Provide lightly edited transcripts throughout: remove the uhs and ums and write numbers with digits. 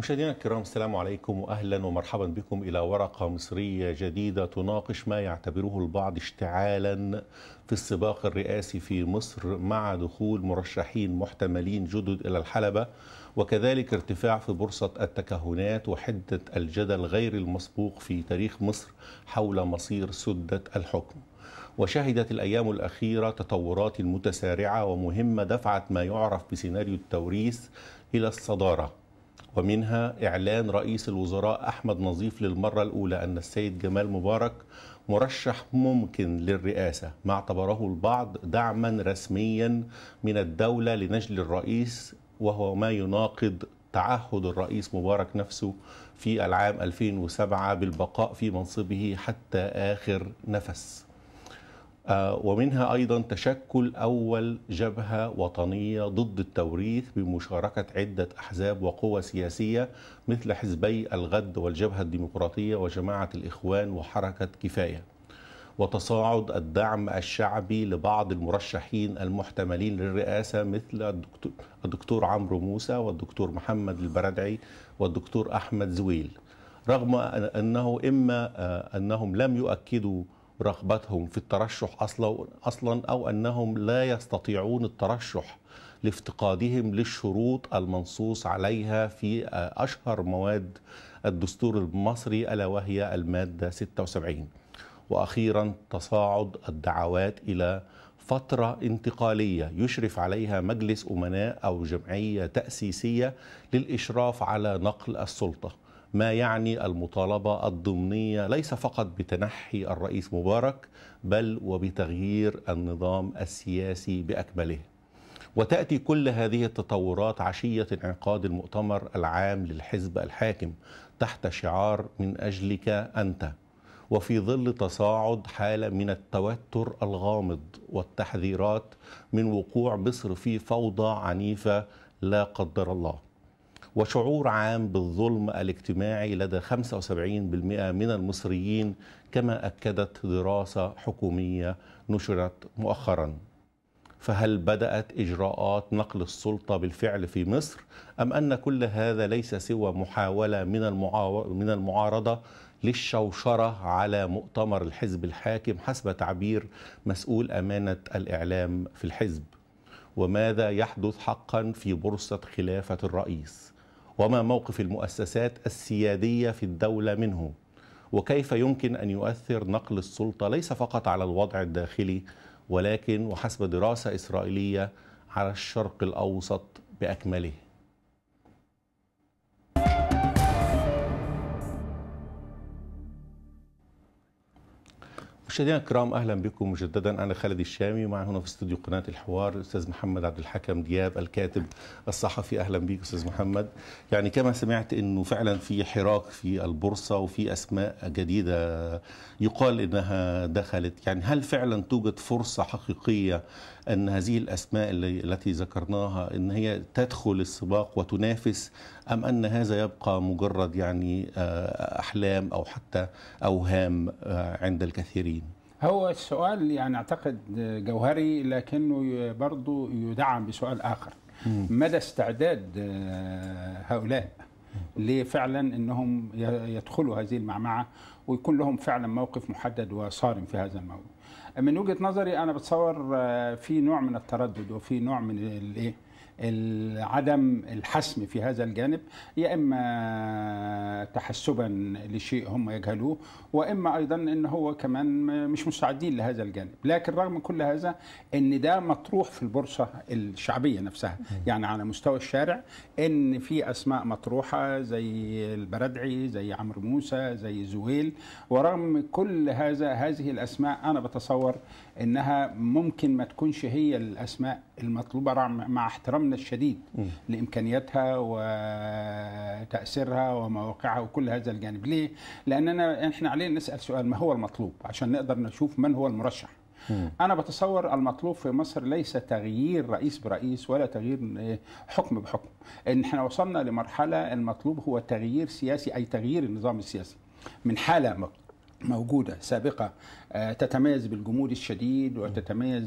مشاهدينا الكرام، السلام عليكم واهلا ومرحبا بكم الى ورقه مصريه جديده تناقش ما يعتبره البعض اشتعالا في السباق الرئاسي في مصر مع دخول مرشحين محتملين جدد الى الحلبه، وكذلك ارتفاع في بورصه التكهنات وحده الجدل غير المسبوق في تاريخ مصر حول مصير سده الحكم. وشهدت الأيام الأخيرة تطورات متسارعة ومهمة دفعت ما يعرف بسيناريو التوريث إلى الصدارة، ومنها إعلان رئيس الوزراء أحمد نظيف للمرة الأولى أن السيد جمال مبارك مرشح ممكن للرئاسة، ما اعتبره البعض دعما رسميا من الدولة لنجل الرئيس، وهو ما يناقض تعهد الرئيس مبارك نفسه في العام 2007 بالبقاء في منصبه حتى آخر نفس. ومنها أيضا تشكل أول جبهة وطنية ضد التوريث بمشاركة عدة أحزاب وقوى سياسية مثل حزبي الغد والجبهة الديمقراطية وجماعة الإخوان وحركة كفاية، وتصاعد الدعم الشعبي لبعض المرشحين المحتملين للرئاسة مثل الدكتور عمرو موسى والدكتور محمد البردعي والدكتور أحمد زويل، رغم أنهم لم يؤكدوا رغبتهم في الترشح أصلا أو أنهم لا يستطيعون الترشح لافتقادهم للشروط المنصوص عليها في أشهر مواد الدستور المصري ألا وهي المادة 76. وأخيرا تصاعد الدعوات إلى فترة انتقالية يشرف عليها مجلس أمناء أو جمعية تأسيسية للإشراف على نقل السلطة، ما يعني المطالبة الضمنية ليس فقط بتنحي الرئيس مبارك بل وبتغيير النظام السياسي بأكمله. وتأتي كل هذه التطورات عشية انعقاد المؤتمر العام للحزب الحاكم تحت شعار من أجلك أنت، وفي ظل تصاعد حالة من التوتر الغامض والتحذيرات من وقوع مصر في فوضى عنيفة لا قدر الله، وشعور عام بالظلم الاجتماعي لدى 75% من المصريين، كما أكدت دراسة حكومية نشرت مؤخرا. فهل بدأت إجراءات نقل السلطة بالفعل في مصر، أم أن كل هذا ليس سوى محاولة من المعارضة للشوشرة على مؤتمر الحزب الحاكم حسب تعبير مسؤول أمانة الإعلام في الحزب؟ وماذا يحدث حقا في بورصة خلافة الرئيس؟ وما موقف المؤسسات السيادية في الدولة منه؟ وكيف يمكن أن يؤثر نقل السلطة ليس فقط على الوضع الداخلي ولكن وحسب دراسة إسرائيلية على الشرق الأوسط بأكمله؟ مشاهدينا الكرام، اهلا بكم مجددا. انا خالد الشامي، ومعي هنا في استوديو قناه الحوار الاستاذ محمد عبد الحكم دياب الكاتب الصحفي. اهلا بك استاذ محمد. يعني كما سمعت انه فعلا في حراك في البورصه وفي اسماء جديده يقال انها دخلت، يعني هل فعلا توجد فرصه حقيقيه ان هذه الاسماء التي ذكرناها ان هي تدخل السباق وتنافس، ام ان هذا يبقى مجرد يعني احلام او حتى اوهام عند الكثيرين؟ هو السؤال يعني أعتقد جوهري، لكنه برضو يدعم بسؤال آخر. مدى استعداد هؤلاء لفعلا أنهم يدخلوا هذه المعمعة ويكون لهم فعلا موقف محدد وصارم في هذا الموضوع. من وجهة نظري أنا بتصور في نوع من التردد وفي نوع من عدم الحسم في هذا الجانب، يا إما تحسبا لشيء هم يجهلوه، وإما أيضا إن هو كمان مش مستعدين لهذا الجانب. لكن رغم كل هذا إن ده مطروح في البورصة الشعبية نفسها، يعني على مستوى الشارع إن في أسماء مطروحة زي البردعي، زي عمرو موسى، زي زويل. ورغم كل هذه الأسماء أنا بتصور إنها ممكن ما تكونش هي الأسماء المطلوبة مع احترامنا الشديد لإمكانياتها وتأثيرها ومواقعها وكل هذا الجانب. ليه؟ لأننا إحنا علينا نسأل سؤال: ما هو المطلوب عشان نقدر نشوف من هو المرشح؟ أنا بتصور المطلوب في مصر ليس تغيير رئيس برئيس ولا تغيير حكم بحكم. إن إحنا وصلنا لمرحلة المطلوب هو تغيير سياسي، أي تغيير النظام السياسي من حالة موجودة سابقة تتميز بالجمود الشديد وتتميز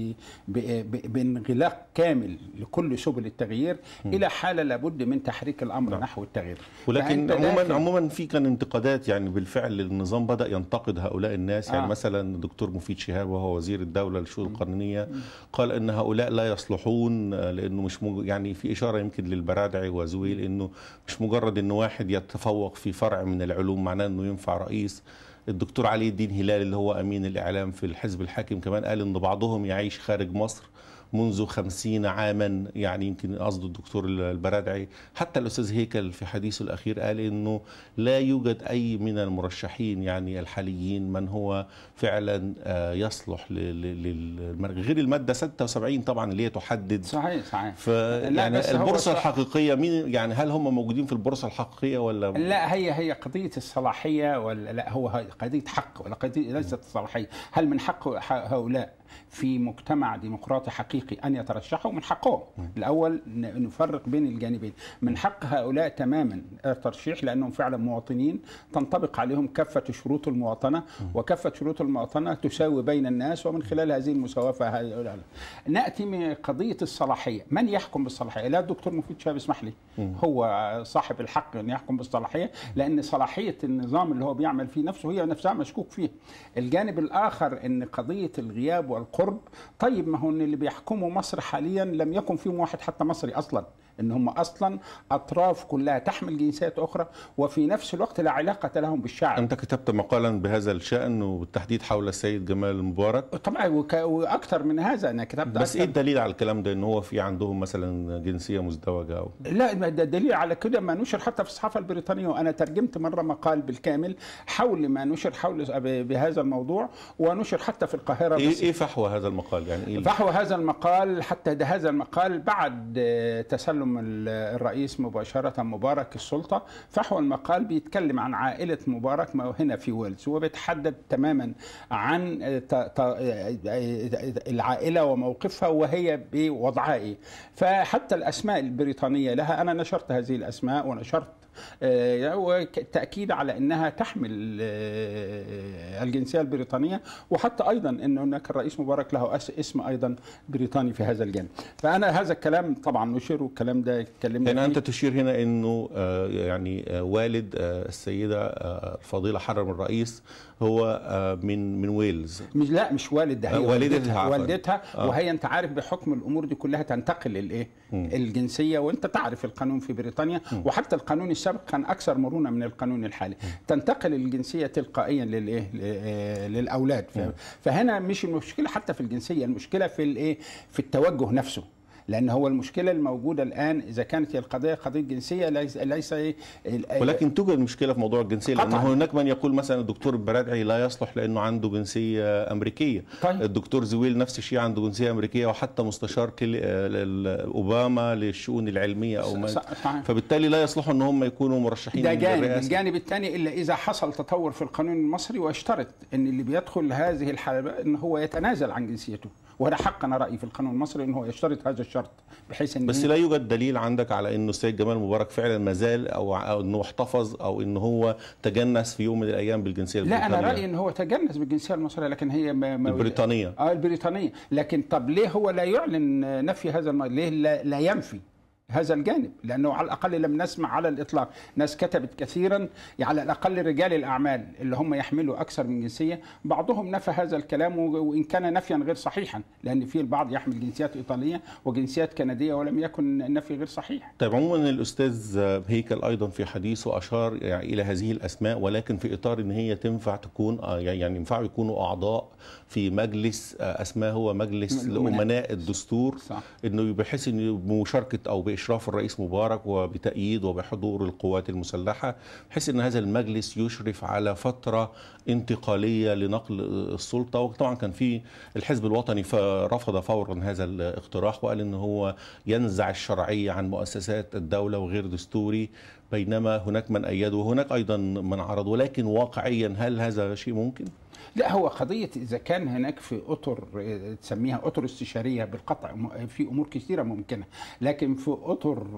بانغلاق كامل لكل سبل التغيير إلى حالة لابد من تحريك الأمر نحو التغيير. ولكن عموما في كان انتقادات يعني بالفعل النظام بدأ ينتقد هؤلاء الناس. يعني مثلا الدكتور مفيد شهاب وهو وزير الدولة للشؤون القانونية قال أن هؤلاء لا يصلحون، لأنه مش يعني في إشارة يمكن للبرادعي وزويل أنه مش مجرد أنه واحد يتفوق في فرع من العلوم معناه أنه ينفع رئيس. الدكتور علي الدين هلال اللي هو أمين الإعلام في الحزب الحاكم كمان قال إن بعضهم يعيش خارج مصر منذ 50 عاما، يعني يمكن قصده الدكتور البرادعي. حتى الأستاذ هيكل في حديثه الأخير قال إنه لا يوجد أي من المرشحين يعني الحاليين من هو فعلا يصلح غير المادة 76 طبعا اللي هي تحدد. صحيح. يعني البورصة الحقيقية مين، يعني هل هم موجودين في البورصة الحقيقية ولا لا؟ هي قضية الصلاحية ولا لا؟ هو قضية حق ولا قضية ليست الصلاحية؟ هل من حق هؤلاء في مجتمع ديمقراطي حقيقي أن يترشحوا؟ من حقهم. الأول نفرق بين الجانبين. من حق هؤلاء تماما الترشيح لأنهم فعلا مواطنين تنطبق عليهم كافة شروط المواطنة، وكافة شروط المواطنة تساوي بين الناس، ومن خلال هذه المساواة نأتي من قضية الصلاحية. من يحكم بالصلاحية؟ لا الدكتور مفيد شهاب اسمح لي هو صاحب الحق أن يحكم بالصلاحية، لأن صلاحية النظام اللي هو بيعمل فيه نفسه هي نفسها مشكوك فيه. الجانب الآخر أن قضية الغياب والقرب، طيب ما هو ان اللي بيحكموا مصر حاليا لم يكن فيهم واحد حتى مصري اصلا، ان هم اصلا اطراف كلها تحمل جنسيات اخرى وفي نفس الوقت لا علاقه لهم بالشعب. انت كتبت مقالا بهذا الشان وبالتحديد حول السيد جمال مبارك. طبعا واكثر من هذا انا كتبت. بس ايه الدليل على الكلام ده، ان هو في عندهم مثلا جنسيه مزدوجه او لا؟ ده دليل على كده ما نشر حتى في الصحافه البريطانيه، وانا ترجمت مره مقال بالكامل حول ما نشر حول بهذا الموضوع، ونشر حتى في القاهره. ايه فحوى هذا المقال؟ يعني إيه فحوى هذا المقال؟ حتى هذا المقال بعد تسلم الرئيس مباشرة مبارك السلطة، فحوى المقال بيتكلم عن عائلة مبارك هنا في ويلز، وبيتحدث تماما عن العائلة وموقفها وهي بوضعها ايه. فحتى الأسماء البريطانية لها أنا نشرت هذه الأسماء، ونشرت وتأكيد على أنها تحمل الجنسية البريطانية، وحتى أيضا أن هناك الرئيس مبارك له اسم أيضا بريطاني في هذا الجانب. فأنا هذا الكلام طبعا نشر، والكلام ده اتكلمنا يعني أنت تشير هنا أنه يعني والد السيدة الفضيلة حرم الرئيس هو من ويلز. مش والد، ده هي والدتها. آه. وهي انت عارف بحكم الامور دي كلها تنتقل الايه الجنسيه، وانت تعرف القانون في بريطانيا وحتى القانون السابق كان اكثر مرونه من القانون الحالي، تنتقل الجنسيه تلقائيا للايه للاولاد. فهنا مش المشكله حتى في الجنسيه، المشكله في الايه في التوجه نفسه، لأن هو المشكلة الموجودة الآن إذا كانت هي القضية قضية جنسية ليس ولكن توجد مشكلة في موضوع الجنسية، لأنه هناك من يقول مثلا الدكتور البرادعي لا يصلح لأنه عنده جنسية أمريكية. طيب. الدكتور زويل نفس الشيء عنده جنسية أمريكية، وحتى مستشار أوباما للشؤون العلمية أو فبالتالي لا يصلحوا أن هم يكونوا مرشحين. ده جانب. الجانب الثاني إلا إذا حصل تطور في القانون المصري واشترط أن اللي بيدخل هذه الحالة أن هو يتنازل عن جنسيته، وهذا حق أنا رأيي في القانون المصري أنه يشترط هذا الشرط، بحيث بس لا يوجد دليل عندك على انه السيد جمال مبارك فعلا ما زال او انه احتفظ او انه هو تجنس في يوم من الايام بالجنسيه البريطانيه. لا، انا رايي انه هو تجنس بالجنسيه المصريه، لكن هي البريطانيه. البريطانيه. لكن طب ليه هو لا يعلن نفي هذا ليه لا ينفي هذا الجانب؟ لأنه على الأقل لم نسمع على الإطلاق ناس كتبت كثيرا، على الأقل رجال الأعمال اللي هم يحملوا أكثر من جنسية، بعضهم نفى هذا الكلام وإن كان نفيا غير صحيحا، لأن في البعض يحمل جنسيات إيطالية وجنسيات كندية ولم يكن النفي غير صحيح. طيب عموما الأستاذ هيكل أيضا في حديثه أشار يعني إلى هذه الأسماء، ولكن في إطار أن هي تنفع تكون يعني ينفعوا يكونوا أعضاء في مجلس اسماه هو مجلس لأمناء الدستور. صح. انه بحيث انه بمشاركه او باشراف الرئيس مبارك وبتأييد وبحضور القوات المسلحه، بحيث ان هذا المجلس يشرف على فتره انتقاليه لنقل السلطه. وطبعا كان في الحزب الوطني فرفض فورا هذا الاقتراح وقال ان هو ينزع الشرعيه عن مؤسسات الدوله وغير دستوري، بينما هناك من أيده وهناك أيضا من عرض. ولكن واقعيا هل هذا شيء ممكن؟ لا، هو قضية إذا كان هناك في أطر تسميها أطر استشارية بالقطع، في أمور كثيرة ممكنة، لكن في أطر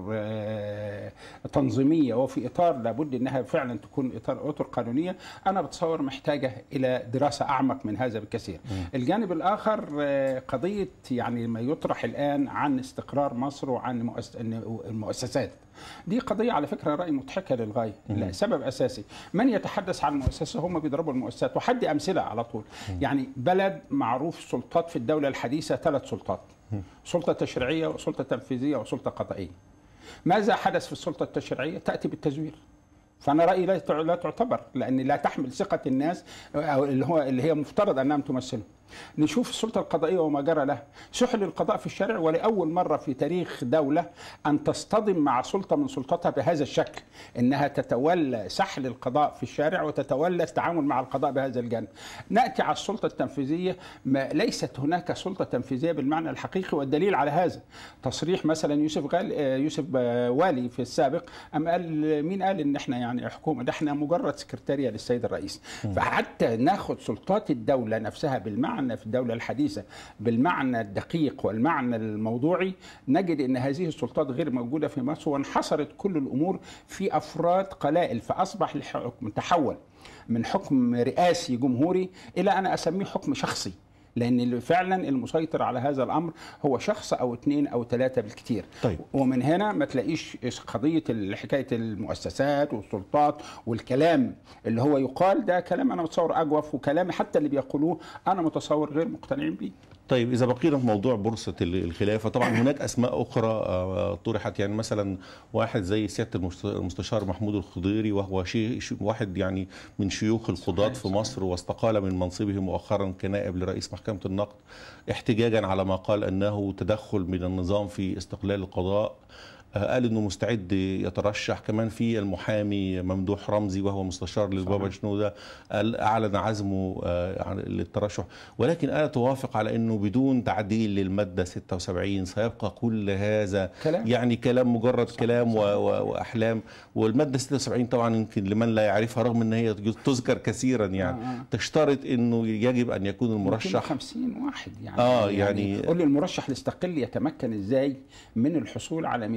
تنظيمية وفي إطار لابد أنها فعلا تكون أطر قانونية، أنا بتصور محتاجة إلى دراسة أعمق من هذا بكثير. الجانب الآخر قضية يعني ما يطرح الآن عن استقرار مصر وعن المؤسسات، دي قضية على فكرة رأي مضحكة للغاية. لا، سبب أساسي من يتحدث عن المؤسسة هم بيضربوا المؤسسات، وحدي أمثلة على طول. يعني بلد معروف سلطات في الدولة الحديثة 3 سلطات، سلطة تشريعية وسلطة تنفيذية وسلطة قضائية. ماذا حدث في السلطة التشريعية؟ تأتي بالتزوير. فأنا رأيي لا تعتبر، لأن لا تحمل ثقة الناس أو اللي هي مفترض أنها تمثله. نشوف السلطة القضائية وما جرى لها، سحل القضاء في الشارع، ولأول مرة في تاريخ دولة أن تصطدم مع سلطة من سلطتها بهذا الشكل، إنها تتولى سحل القضاء في الشارع وتتولى التعامل مع القضاء بهذا الجانب. نأتي على السلطة التنفيذية، ليست هناك سلطة تنفيذية بالمعنى الحقيقي، والدليل على هذا تصريح مثلا يوسف والي في السابق، أم قال مين قال إن إحنا يعني حكومة؟ ده إحنا مجرد سكرتارية للسيد الرئيس. فحتى ناخد سلطات الدولة نفسها بالمعنى في الدولة الحديثة بالمعنى الدقيق والمعنى الموضوعي، نجد أن هذه السلطات غير موجودة في مصر، وانحصرت كل الأمور في أفراد قلائل، فأصبح الحكم تحول من حكم رئاسي جمهوري إلى أنا أسميه حكم شخصي، لأن فعلا المسيطر على هذا الأمر هو شخص أو 2 أو 3 بالكثير. طيب. ومن هنا ما تلاقيش قضية حكاية المؤسسات والسلطات والكلام اللي هو يقال، ده كلام أنا متصور أجوف، وكلام حتى اللي بيقولوه أنا متصور غير مقتنعين بيه. طيب، إذا بقينا في موضوع بورصة الخلافة، طبعا هناك أسماء أخرى طرحت، يعني مثلا واحد زي سيادة المستشار محمود الخضيري، وهو واحد يعني من شيوخ القضاة في مصر، واستقال من منصبه مؤخرا كنائب لرئيس محكمة النقد احتجاجا على ما قال أنه تدخل من النظام في استقلال القضاء. قال انه مستعد يترشح. كمان في المحامي ممدوح رمزي وهو مستشار للبابا شنودة اعلن عزمه للترشح، ولكن انا توافق على انه بدون تعديل للماده 76 سيبقى كل هذا يعني كلام، مجرد كلام واحلام. والماده 76 طبعا يمكن لمن لا يعرفها رغم ان هي تذكر كثيرا يعني تشترط انه يجب ان يكون المرشح 250 واحد يعني قول لي المرشح الاستقل يتمكن ازاي من الحصول على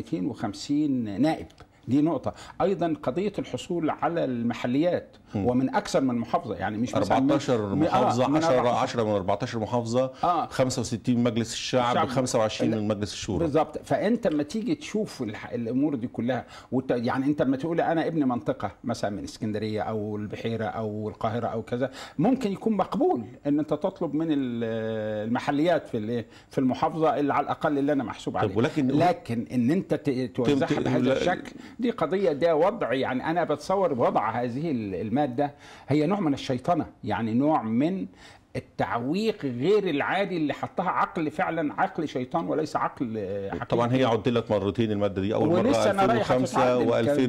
250 نائب؟ دي نقطة. أيضا قضية الحصول على المحليات ومن أكثر من محافظة، يعني مش 14 محافظة، 10 من 14 محافظة، 65 مجلس الشعب، 25 من مجلس الشورى. بالضبط. فأنت لما تيجي تشوف الأمور دي كلها، يعني أنت لما تقول أنا ابن منطقة مثلا من اسكندرية أو البحيرة أو القاهرة أو كذا، ممكن يكون مقبول أن أنت تطلب من المحليات في المحافظة اللي على الأقل اللي أنا محسوب عليه. لكن أن أنت توزعها بهذا الشكل، دي قضية، ده وضع، يعني أنا بتصور وضع هذه المادة هي نوع من الشيطنة، يعني نوع من التعويق غير العادي اللي حطها عقل، فعلا عقل شيطان وليس عقل حقيقي. طبعا هي عدلت مرتين المادة دي، أول مرة 2005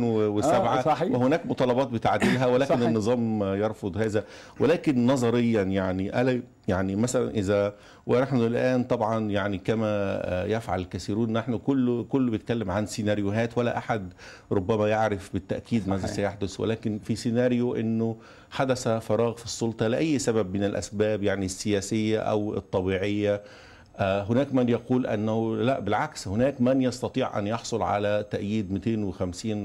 و2007 وهناك مطالبات بتعديلها، ولكن صحيح. النظام يرفض هذا. ولكن نظريا يعني مثلا إذا ونحن الآن طبعا يعني كما يفعل الكثيرون، نحن كله بيتكلم عن سيناريوهات، ولا أحد ربما يعرف بالتأكيد ماذا سيحدث، ولكن في سيناريو أنه حدث فراغ في السلطة لأي سبب من الأسباب، يعني السياسية أو الطبيعية. هناك من يقول أنه لا، بالعكس، هناك من يستطيع أن يحصل على تأييد 250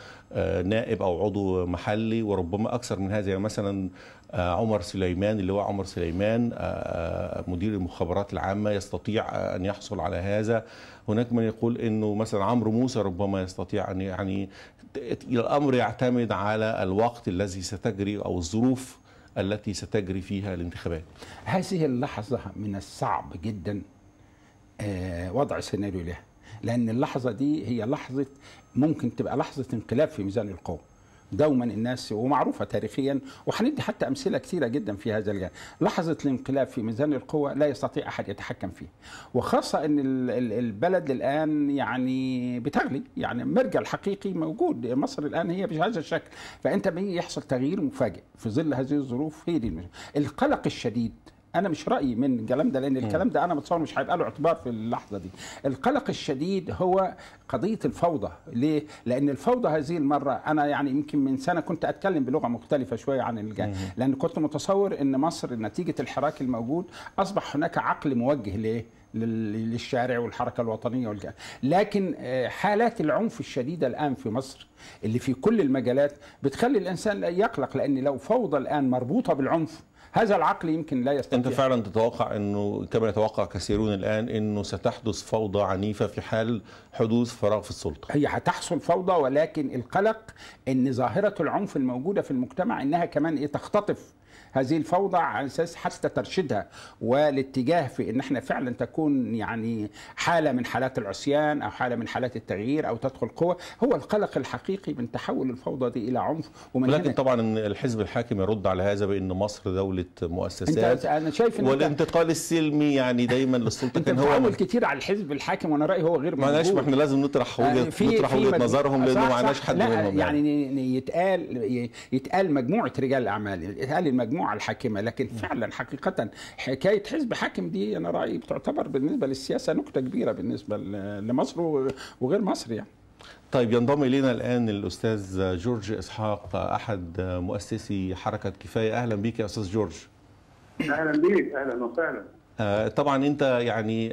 نائب أو عضو محلي، وربما أكثر من هذا. يعني مثلا عمر سليمان، اللي هو عمر سليمان مدير المخابرات العامة، يستطيع أن يحصل على هذا. هناك من يقول أنه مثلا عمرو موسى ربما يستطيع أن يعني الأمر يعتمد على الوقت الذي ستجري أو الظروف التي ستجري فيها الانتخابات. هذه اللحظة من الصعب جدا وضع سيناريو لها، لأن اللحظة دي هي لحظة ممكن تبقى لحظة انقلاب في ميزان القوة. دوما الناس، ومعروفة تاريخيا، وهندي حتى أمثلة كثيرة جدا في هذا الجانب، لحظة الانقلاب في ميزان القوة لا يستطيع أحد يتحكم فيه، وخاصة أن البلد الآن يعني بتغلي، يعني مرجع الحقيقي موجود، مصر الآن هي بهذا الشكل. فأنت بيجي يحصل تغيير مفاجئ في ظل هذه الظروف، هي دي القلق الشديد انا مش رايي من الكلام ده، لان الكلام ده انا متصور مش هيبقى له اعتبار في اللحظه دي. القلق الشديد هو قضيه الفوضى. ليه؟ لان الفوضى هذه المره، انا يعني يمكن من سنه كنت اتكلم بلغه مختلفه شويه عن لان كنت متصور ان مصر نتيجه الحراك الموجود اصبح هناك عقل موجه للشارع والحركه الوطنيه لكن حالات العنف الشديده الان في مصر اللي في كل المجالات بتخلي الانسان يقلق، لان لو فوضى الان مربوطه بالعنف هذا العقل يمكن لا يستطيع. أنت فعلا تتوقع أنه كما يتوقع كثيرون الآن أنه ستحدث فوضى عنيفة في حال حدوث فراغ في السلطة؟ هي هتحصل فوضى، ولكن القلق أن ظاهرة العنف الموجودة في المجتمع أنها كمان تختطف هذه الفوضى على اساس حتى ترشدها والاتجاه في ان احنا فعلا تكون يعني حاله من حالات العصيان او حاله من حالات التغيير او تدخل قوه. هو القلق الحقيقي من تحول الفوضى دي الى عنف. ولكن طبعا الحزب الحاكم يرد على هذا بان مصر دوله مؤسسات، انا شايف والانتقال السلمي يعني دايما للسلطه كان هو بتعمل كتير على الحزب الحاكم، وانا رايي هو غير موجود. معلش، ما احنا لازم نطرح وجهه نظرهم لانه ما معناش حد منهم يعني يتقال مجموعه رجال الاعمال، يتقال المجموعه الحاكمه، لكن فعلا حقيقه حكايه حزب حاكم دي انا رايي بتعتبر بالنسبه للسياسه نكته كبيره بالنسبه لمصر وغير مصر يعني. طيب، ينضم الينا الان الاستاذ جورج اسحاق احد مؤسسي حركه كفايه. اهلا بك يا استاذ جورج. اهلا بك، اهلا وسهلا. طبعا انت يعني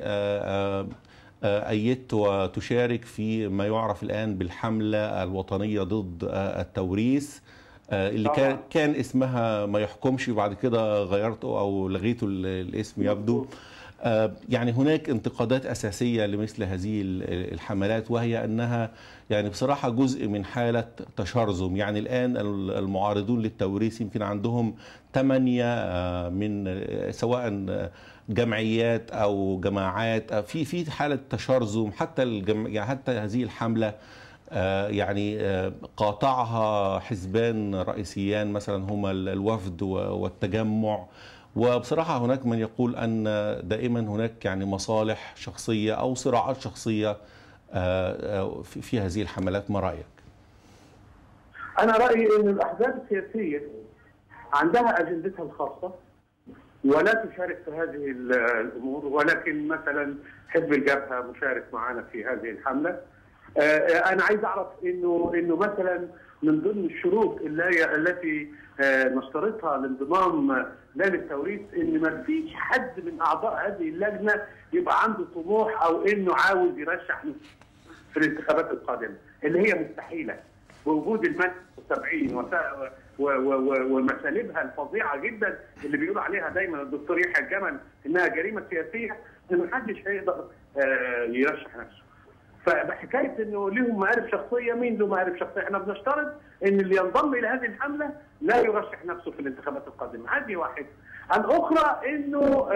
أيدت وتشارك في ما يعرف الآن بالحملة الوطنية ضد التوريث اللي كان اسمها ما يحكمش، وبعد كده غيرته أو لغيته الاسم يبدو. يعني هناك انتقادات أساسية لمثل هذه الحملات، وهي أنها يعني بصراحة جزء من حالة تشرذم. يعني الآن المعارضون للتوريث يمكن عندهم 8 من سواء جمعيات أو جماعات في حالة تشرذم. حتى هذه الحملة يعني قاطعها حزبان رئيسيان مثلا هما الوفد والتجمع. وبصراحة هناك من يقول أن دائما هناك يعني مصالح شخصية أو صراعات شخصية في هذه الحملات. ما رأيك؟ أنا رأيي أن الأحزاب السياسية عندها أجندتها الخاصة ولا تشارك في هذه الأمور، ولكن مثلا حزب الجبهة مشارك معنا في هذه الحملة. أنا عايز أعرف إنه مثلا من ضمن الشروط التي نشترطها لانضمام لجنة التوريث ان ما فيش حد من اعضاء هذه اللجنه يبقى عنده طموح او انه عاوز يرشح في الانتخابات القادمه، اللي هي مستحيله بوجود الماده 70 ومسالبها الفظيعه جدا اللي بيقول عليها دايما الدكتور يحيى الجمل انها جريمه سياسيه، ان ما حدش هيقدر يرشح نفسه. فحكايه انه لهم مآرب شخصيه، مين له مآرب شخصيه؟ احنا بنشترط ان اللي ينضم الى هذه الحمله لا يرشح نفسه في الانتخابات القادمه، هذه واحد. الاخرى انه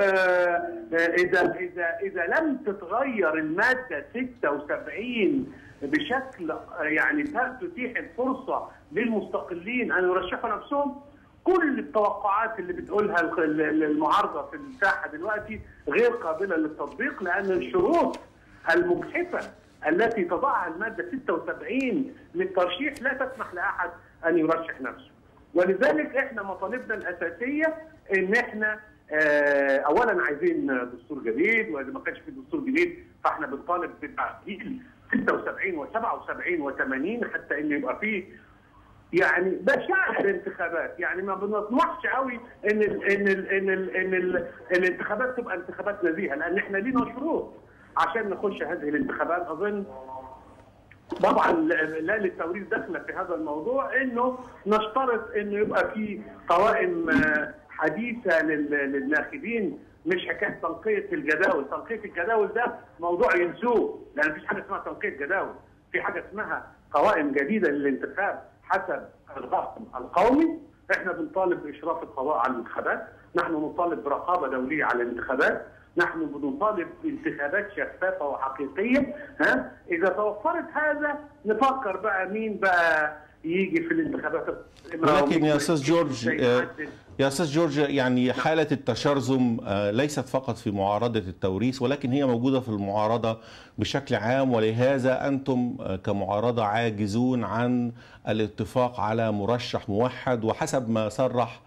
اذا لم تتغير الماده 76 بشكل يعني تتيح الفرصه للمستقلين ان يرشحوا نفسهم، كل التوقعات اللي بتقولها المعارضه في الساحه دلوقتي غير قابله للتطبيق، لان الشروط المجحفه التي تضعها المادة 76 للترشيح لا تسمح لأحد أن يرشح نفسه. ولذلك احنا مطالبنا الأساسية ان احنا أولا عايزين دستور جديد، وإذا ما كانش في دستور جديد فاحنا بنطالب بتعديل 76 و77 و80 حتى ان يبقى فيه يعني بشاعة الانتخابات. يعني ما بنطمحش قوي ان الانتخابات تبقى انتخابات نزيهة، لأن احنا لينا شروط عشان نخش هذه الانتخابات. اظن طبعا لا للتوريث داخله في هذا الموضوع، انه نشترط انه يبقى في قوائم حديثه للناخبين، مش حكايه تنقيه الجداول. تنقيه الجداول ده موضوع ينسوه، لان مفيش حاجه اسمها تنقيه جداول، في حاجه اسمها قوائم جديده للانتخاب حسب الرقم القومي. احنا بنطالب باشراف القضاء على الانتخابات، نحن نطالب برقابه دوليه على الانتخابات، نحن بنطالب بانتخابات شفافه وحقيقيه. اذا توفرت هذا نفكر بقى مين بقى يجي في الانتخابات. لكن يا استاذ جورج يعني حاله التشرذم ليست فقط في معارضه التوريث، ولكن هي موجوده في المعارضه بشكل عام، ولهذا انتم كمعارضه عاجزون عن الاتفاق على مرشح موحد. وحسب ما صرح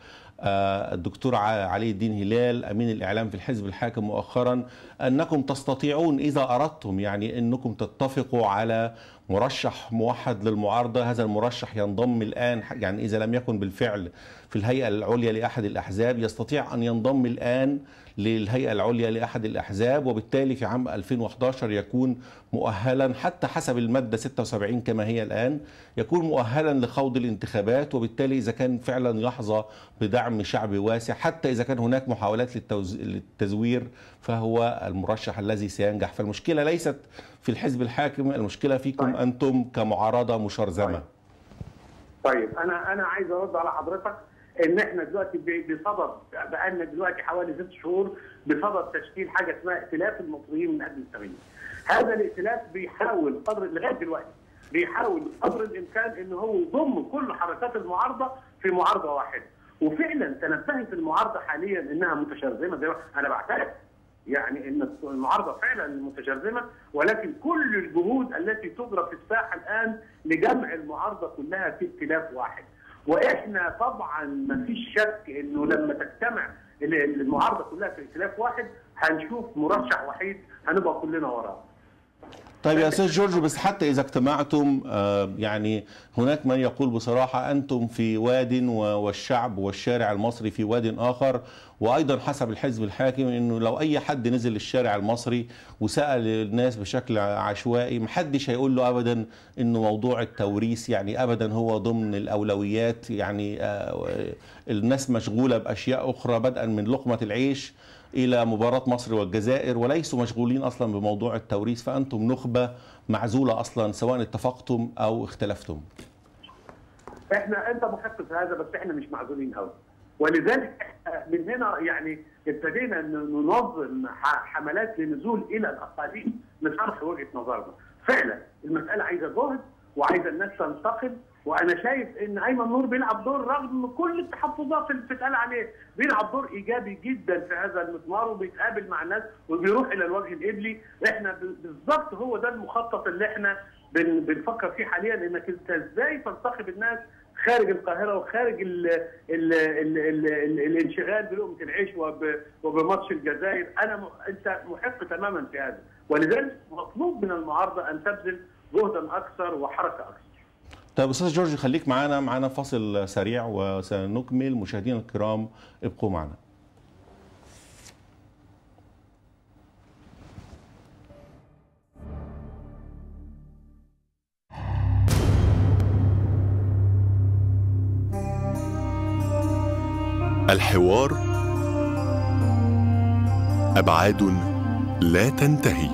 الدكتور علي الدين هلال أمين الإعلام في الحزب الحاكم مؤخرا أنكم تستطيعون إذا أردتم يعني أنكم تتفقوا على مرشح موحد للمعارضة. هذا المرشح ينضم الآن، يعني إذا لم يكن بالفعل في الهيئة العليا لأحد الأحزاب، يستطيع أن ينضم الآن للهيئة العليا لأحد الأحزاب، وبالتالي في عام 2011 يكون مؤهلا حتى حسب المادة 76 كما هي الآن، يكون مؤهلا لخوض الانتخابات. وبالتالي إذا كان فعلا يحظى بدعم شعبي واسع، حتى إذا كان هناك محاولات للتزوير، فهو المرشح الذي سينجح. فالمشكلة ليست في الحزب الحاكم، المشكلة فيكم أنتم كمعارضة مشرذمة. طيب أنا عايز أرد على حضرتك ان احنا دلوقتي بصدد، بقالنا دلوقتي حوالي 6 شهور بصدد تشكيل حاجه اسمها ائتلاف المصريين من اجل التغيير. هذا الائتلاف بيحاول لغايه دلوقتي بيحاول قدر الامكان ان هو يضم كل حركات المعارضه في معارضه واحده، وفعلا تنبهت المعارضه حاليا انها متشرذمه. زي انا بعترف يعني ان المعارضه فعلا متشرذمه، ولكن كل الجهود التي تجرى في الساحه الان لجمع المعارضه كلها في ائتلاف واحد. واحنا طبعا ما فيش شك انه لما تجتمع المعارضه كلها في ائتلاف واحد هنشوف مرشح وحيد هنبقى كلنا وراه. طيب يا استاذ جورج، بس حتى اذا اجتمعتم يعني هناك من يقول بصراحه انتم في واد والشعب والشارع المصري في واد اخر، وايضا حسب الحزب الحاكم انه لو اي حد نزل الشارع المصري وسال الناس بشكل عشوائي محدش هيقول له ابدا انه موضوع التوريث يعني ابدا هو ضمن الاولويات. يعني الناس مشغوله باشياء اخرى بدءا من لقمه العيش إلى مباراة مصر والجزائر، وليسوا مشغولين أصلا بموضوع التوريث. فأنتم نخبة معزولة أصلا سواء اتفقتم أو اختلفتم. أنت محق في هذا، بس إحنا مش معزولين قوي، ولذلك من هنا يعني ابتدينا ننظم حملات لنزول إلى الأقاليم لشرح وجهة نظرنا. فعلا المسألة عايزة جهد وعايزة الناس تنتقل، وانا شايف ان ايمن نور بيلعب دور رغم كل التحفظات اللي بتتقال عليه، بيلعب دور ايجابي جدا في هذا المضمار وبيتقابل مع الناس وبيروح الى الوجه القبلي. احنا بالظبط هو ده المخطط اللي احنا بنفكر فيه حاليا، انك انت ازاي تنتخب الناس خارج القاهره وخارج الانشغال بلقمه العيش وبماتش الجزائر. انت محق تماما في هذا، ولذلك مطلوب من المعارضه ان تبذل جهدا اكثر وحركه اكثر. طيب استاذ جورج، خليك معنا فاصل سريع وسنكمل. مشاهدينا الكرام ابقوا معنا. الحوار أبعاد لا تنتهي.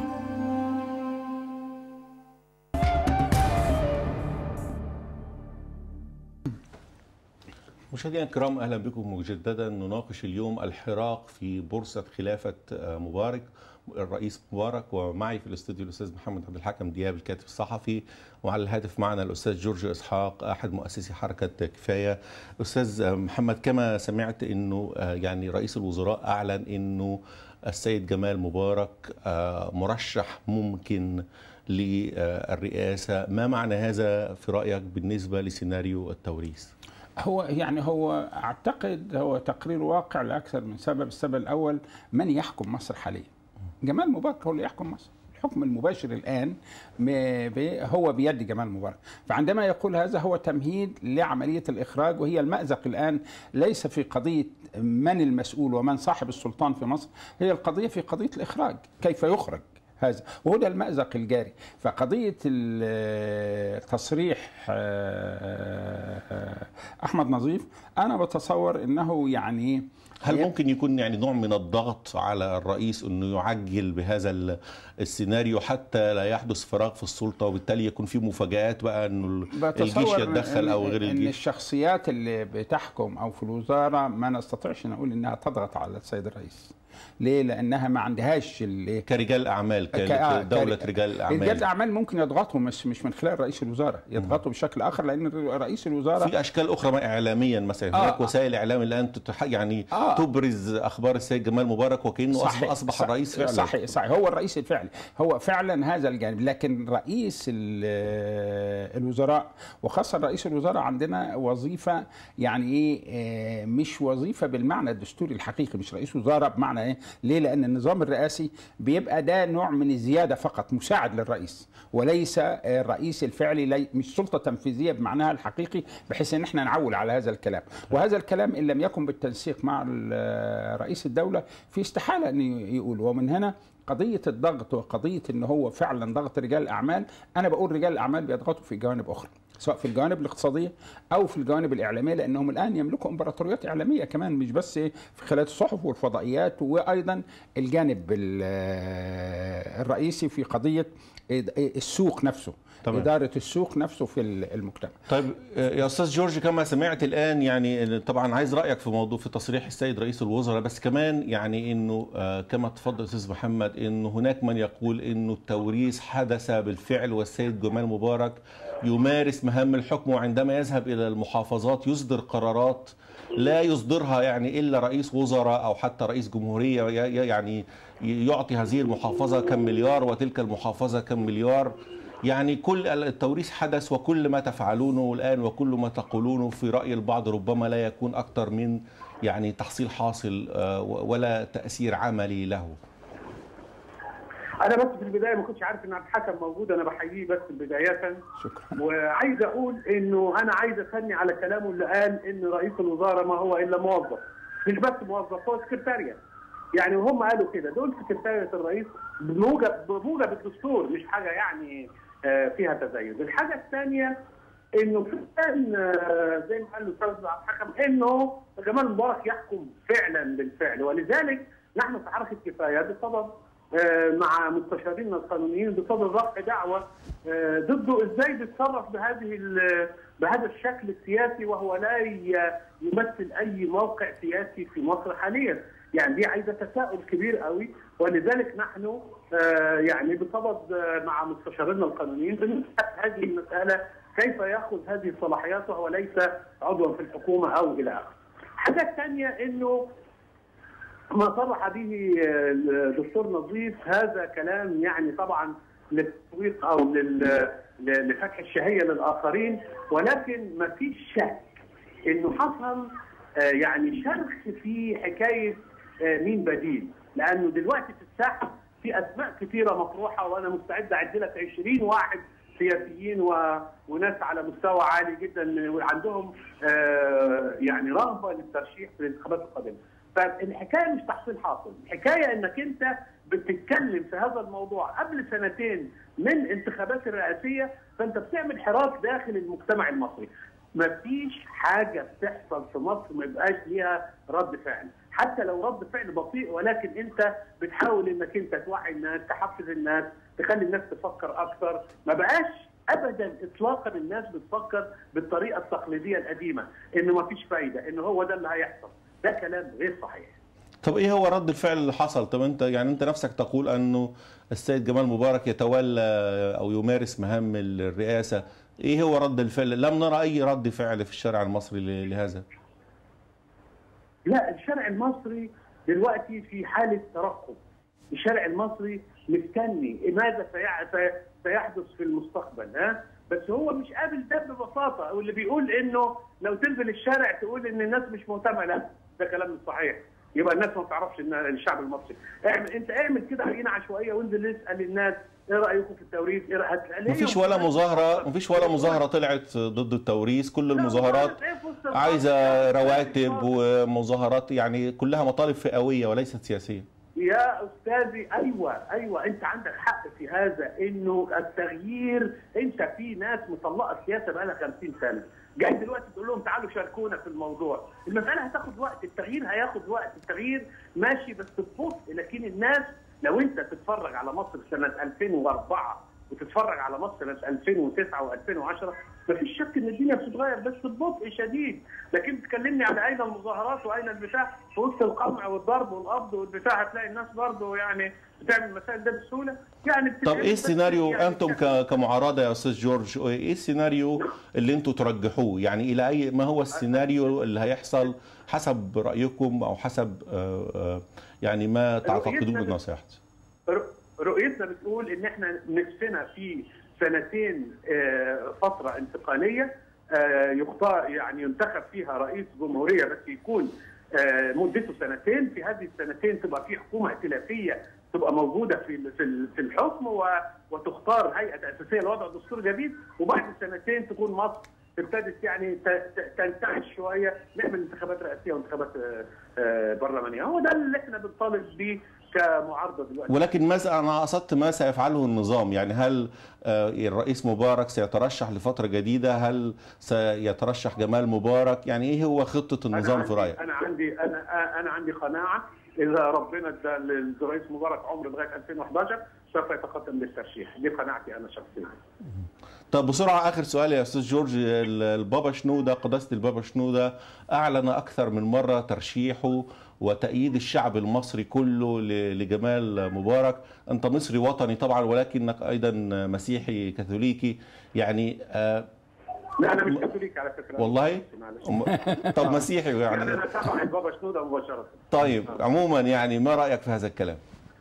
مشاهدينا الكرام، اهلا بكم مجددا. نناقش اليوم الحراك في بورصه خلافه مبارك، الرئيس مبارك، ومعي في الاستوديو الاستاذ محمد عبد الحكم دياب الكاتب الصحفي، وعلى الهاتف معنا الاستاذ جورج اسحاق احد مؤسسي حركه كفايه. استاذ محمد، كما سمعت انه يعني رئيس الوزراء اعلن انه السيد جمال مبارك مرشح ممكن للرئاسه، ما معنى هذا في رايك بالنسبه لسيناريو التوريث؟ هو اعتقد هو تقرير واقع لاكثر من سبب. السبب الاول، من يحكم مصر حاليا؟ جمال مبارك هو اللي يحكم مصر. الحكم المباشر الان هو بيد جمال مبارك، فعندما يقول هذا هو تمهيد لعمليه الاخراج، وهي المأزق الان ليس في قضيه من المسؤول ومن صاحب السلطان في مصر، هي القضيه في قضيه الاخراج، كيف يخرج هذا، وهو ده المأزق الجاري. فقضية تصريح أحمد نظيف أنا بتصور أنه يعني هل ممكن يكون يعني نوع من الضغط على الرئيس أنه يعجل بهذا السيناريو حتى لا يحدث فراغ في السلطة، وبالتالي يكون في مفاجآت بقى أنه الجيش يتدخل أو غير الجيش؟ إن الشخصيات اللي بتحكم أو في الوزارة ما نستطيعش نقول أنها تضغط على السيد الرئيس. ليه؟ لانها ما عندهاش كرجال اعمال، كدوله رجال اعمال. رجال الاعمال ممكن يضغطوا مش من خلال رئيس الوزراء، يضغطوا بشكل اخر، لان رئيس الوزراء في اشكال اخرى اعلاميا مثلا. هناك وسائل اعلام الان يعني تبرز اخبار السيد جمال مبارك وكانه اصبح الرئيس فعلا. صحيح هو الرئيس الفعلي، هو فعلا هذا الجانب. لكن رئيس الوزراء وخاصه رئيس الوزراء عندنا وظيفه يعني ايه، مش وظيفه بالمعنى الدستوري الحقيقي، مش رئيس وزراء بمعنى ايه. ليه؟ لان النظام الرئاسي بيبقى ده نوع من الزياده فقط، مساعد للرئيس، وليس الرئيس الفعلي، مش سلطه تنفيذيه بمعناها الحقيقي، بحيث ان احنا نعول على هذا الكلام. وهذا الكلام ان لم يكن بالتنسيق مع رئيس الدوله في استحاله ان يقول. ومن هنا قضيه الضغط وقضيه ان هو فعلا ضغط رجال الاعمال. انا بقول رجال الاعمال بيضغطوا في جوانب اخرى، سواء في الجوانب الاقتصاديه او في الجوانب الاعلاميه، لانهم الان يملكوا امبراطوريات اعلاميه كمان، مش بس في خلال الصحف والفضائيات، وايضا الجانب الرئيسي في قضيه السوق نفسه. طبعا. إدارة السوق نفسه في المجتمع. طيب يا أستاذ جورج، كما سمعت الآن يعني طبعا عايز رأيك في موضوع في تصريح السيد رئيس الوزراء، بس كمان يعني إنه كما تفضل أستاذ محمد، إنه هناك من يقول إنه التوريث حدث بالفعل، والسيد جمال مبارك يمارس مهام الحكم، وعندما يذهب إلى المحافظات يصدر قرارات لا يصدرها يعني إلا رئيس وزراء أو حتى رئيس جمهورية، يعني يعطي هذه المحافظة كم مليار وتلك المحافظة كم مليار. يعني كل التوريث حدث، وكل ما تفعلونه الآن وكل ما تقولونه في رأي البعض ربما لا يكون أكثر من يعني تحصيل حاصل ولا تأثير عملي له. أنا بس في البداية ما كنتش عارف إن عبد الحكم موجود، أنا بحييه بس بداية. شكرا. وعايز أقول إنه أنا عايز أثني على كلامه اللي قال إن رئيس الوزراء ما هو إلا موظف، مش بس موظف، هو سكرتارية. يعني وهم قالوا كده، دول سكرتارية الرئيس بموجب الدستور، مش حاجة يعني فيها تزايد. الحاجة الثانية إنه فعلا زي ما قال الأستاذ عبد الحكم إنه جمال مبارك يحكم فعلا بالفعل، ولذلك نحن في حركة كفاية بصدد مع مستشارينا القانونيين بصدد رفع دعوة ضده ازاي بيتصرف بهذا الشكل السياسي، وهو لا يمثل اي موقع سياسي في مصر حاليا. يعني دي عايزه تساؤل كبير قوي، ولذلك نحن يعني بصدد مع مستشارينا القانونيين بنبحث هذه المساله، كيف ياخذ هذه الصلاحيات وهو ليس عضوا في الحكومه او الى اخره. الحاجه الثانيه انه ما صرح به الدكتور نظيف هذا كلام يعني طبعا للتسويق او لفتح الشهيه للاخرين، ولكن ما فيش شك انه حصل يعني شرخ في حكايه مين بديل، لانه دلوقتي في الساحه في اسماء كثيره مطروحه، وانا مستعد اعد لك 20 واحد سياسيين وناس على مستوى عالي جدا وعندهم يعني رغبه للترشيح في الانتخابات القادمه. فالحكايه مش تحصيل حاصل، الحكايه انك انت بتتكلم في هذا الموضوع قبل سنتين من الانتخابات الرئاسيه، فانت بتعمل حراك داخل المجتمع المصري. مفيش حاجه بتحصل في مصر ما يبقاش ليها رد فعل، حتى لو رد فعل بطيء، ولكن انت بتحاول انك انت توعي الناس، تحفز الناس، تخلي الناس تفكر اكثر. ما بقاش ابدا اطلاقا الناس بتفكر بالطريقه التقليديه القديمه انه ما فيش فايده، انه هو ده اللي هيحصل. ده كلام غير صحيح. طب ايه هو رد الفعل اللي حصل؟ طب انت يعني انت نفسك تقول انه السيد جمال مبارك يتولى او يمارس مهام الرئاسه، ايه هو رد الفعل؟ لم نرى اي رد فعل في الشارع المصري لهذا. لا، الشارع المصري دلوقتي في حاله ترقب. الشارع المصري مستني ماذا سيحدث في المستقبل، بس هو مش قابل ده ببساطه، او اللي بيقول انه لو تنزل الشارع تقول ان الناس مش مهتمه، لا ده كلام مش صحيح. يبقى الناس ما بتعرفش ان الشعب المصري. انت اعمل كده عينه عشوائيه وانزل اسال الناس ايه رايكم في التوريث؟ مفيش ولا مظاهره طلعت ضد التوريث، كل المظاهرات عايزه رواتب ومظاهرات، يعني كلها مطالب فئويه وليست سياسيه. يا استاذي ايوه انت عندك حق في هذا، انه التغيير، انت في ناس مطلقه السياسه بقى لها 50 سنه، جاي دلوقتي تقول لهم تعالوا شاركونا في الموضوع. المساله هتاخد وقت، التغيير هياخد وقت، التغيير ماشي بس ببطء، لكن الناس لو انت تتفرج على مصر سنه 2004 وتتفرج على مصر سنه 2009 و2010 مفيش شك ان الدنيا بتتغير بس ببطء شديد. لكن تكلمني على اين المظاهرات واين البتاع في وسط القمع والضرب والقبض والبتاع، هتلاقي الناس برضه يعني بتعمل المسائل ده بسهوله يعني. طب ايه السيناريو يعني انتم كمعارضه يا استاذ جورج، ايه السيناريو اللي انتم ترجحوه؟ يعني الى اي ما هو السيناريو اللي هيحصل حسب رايكم او حسب يعني ما تعتقدون بالنصيحه؟ رؤيتنا بتقول ان احنا نفسنا في سنتين فتره انتقاليه يختار يعني ينتخب فيها رئيس جمهوريه بس يكون مدته سنتين. في هذه السنتين تبقى في حكومه ائتلافيه تبقى موجوده في الحكم وتختار هيئه اساسيه لوضع دستور جديد، وبعد سنتين تكون مصر ابتدت يعني تنتعش شويه، نعمل انتخابات رئاسيه وانتخابات برلمانيه. هو ده اللي احنا بنطالب بيه كمعارضه دلوقتي. ولكن ماذا انا قصدت ما سيفعله النظام؟ يعني هل الرئيس مبارك سيترشح لفتره جديده؟ هل سيترشح جمال مبارك؟ يعني ايه هو خطه النظام في رايك؟ انا عندي قناعه اذا ربنا ادى للرئيس مبارك عمر لغايه 2011 سوف يتقدم للترشيح، دي قناعتي انا شخصيا. طب بسرعه اخر سؤال يا استاذ جورج، البابا شنوده قداسه البابا شنوده اعلن اكثر من مره ترشيحه وتأييد الشعب المصري كله لجمال مبارك. أنت مصري وطني طبعا ولكنك أيضا مسيحي كاثوليكي يعني لا أنا مش كاثوليكي على فكرة والله. طب مسيحي يعني أنا تابع البابا شنودة مباشرة. طيب عموما يعني ما رأيك في هذا الكلام؟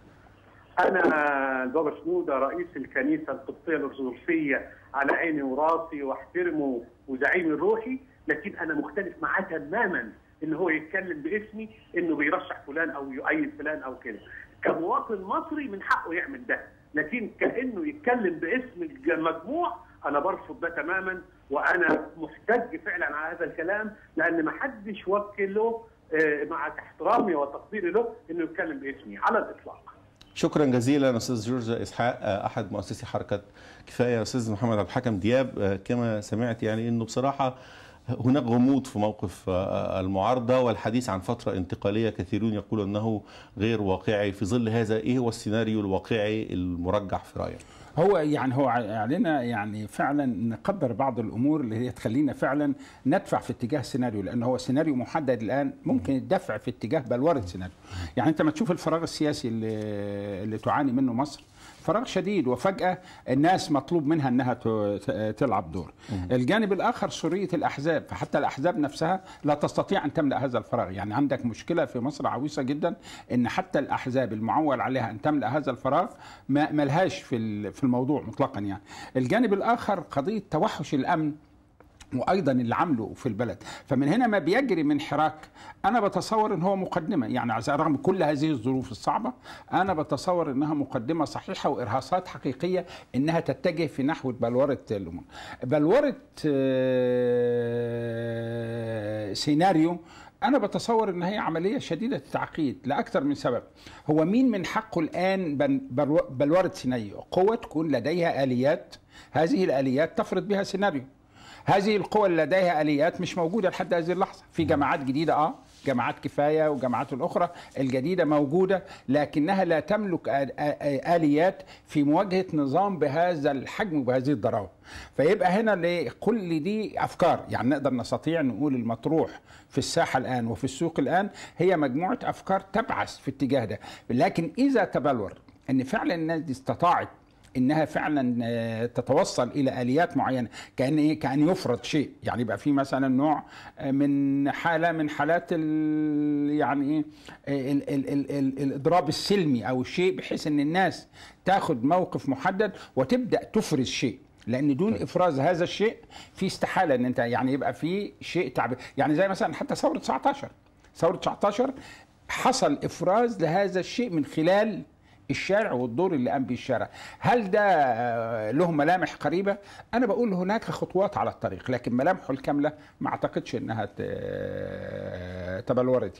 أنا البابا شنودة رئيس الكنيسة القبطية الأرثوذكسية على عيني وراسي واحترمه وزعيمي الروحي، لكن أنا مختلف معاه تماما ان هو يتكلم باسمي انه بيرشح فلان او يؤيد فلان او كده. كمواطن مصري من حقه يعمل ده، لكن كانه يتكلم باسم المجموع انا برفض ده تماما، وانا محتج فعلا على هذا الكلام لان ما حدش وكله مع احترامي وتقديري له انه يتكلم باسمي على الاطلاق. شكرا جزيلا استاذ جورج اسحاق احد مؤسسي حركه كفايه. استاذ محمد عبد الحكم دياب، كما سمعت يعني انه بصراحه هناك غموض في موقف المعارضة والحديث عن فترة انتقالية كثيرون يقولون أنه غير واقعي. في ظل هذا إيه هو السيناريو الواقعي المرجح في رأيك؟ هو يعني هو علينا يعني فعلا نقدر بعض الامور اللي هي تخلينا فعلا ندفع في اتجاه سيناريو، لان هو سيناريو محدد الان ممكن الدفع في اتجاه بلورة سيناريو. يعني انت ما تشوف الفراغ السياسي اللي تعاني منه مصر، فراغ شديد، وفجأة الناس مطلوب منها أنها تلعب دور. الجانب الآخر سورية الأحزاب، فحتى الأحزاب نفسها لا تستطيع أن تملأ هذا الفراغ. يعني عندك مشكلة في مصر عويصة جدا أن حتى الأحزاب المعول عليها أن تملأ هذا الفراغ ما لهاش في الموضوع مطلقا. يعني الجانب الآخر قضية توحش الأمن وايضا اللي عمله في البلد، فمن هنا ما بيجري من حراك. انا بتصور ان هو مقدمه، يعني رغم كل هذه الظروف الصعبه انا بتصور انها مقدمه صحيحه وارهاصات حقيقيه انها تتجه في نحو بلوره الامور. بلوره سيناريو أنا بتصور أن هي عملية شديدة التعقيد لأكثر من سبب. هو مين من حقه الآن بلورة سيناريو؟ قوة تكون لديها آليات، هذه الآليات تفرض بها سيناريو. هذه القوى اللي لديها آليات مش موجودة لحد هذه اللحظة. في جماعات جديدة جماعات كفاية وجماعات الأخرى الجديدة موجودة، لكنها لا تملك آليات في مواجهة نظام بهذا الحجم وبهذه الضراوة. فيبقى هنا كل دي أفكار، يعني نقدر نستطيع نقول المطروح في الساحة الآن وفي السوق الآن هي مجموعة أفكار تبعث في اتجاه ده. لكن إذا تبلور أن فعلا الناس دي استطاعت انها فعلا تتوصل الى اليات معينه، كان يفرض شيء، يعني يبقى في مثلا نوع من حاله من حالات يعني الاضراب السلمي او الشيء، بحيث ان الناس تاخذ موقف محدد وتبدا تفرز شيء، لان دون افراز هذا الشيء في استحاله ان انت يعني يبقى في شيء تعبير. يعني زي مثلا حتى ثوره 19 حصل افراز لهذا الشيء من خلال الشارع والدور اللي قام به الشارع. هل ده له ملامح قريبة؟ أنا بقول هناك خطوات على الطريق، لكن ملامحه الكاملة ما أعتقدش أنها تبلورت يعني.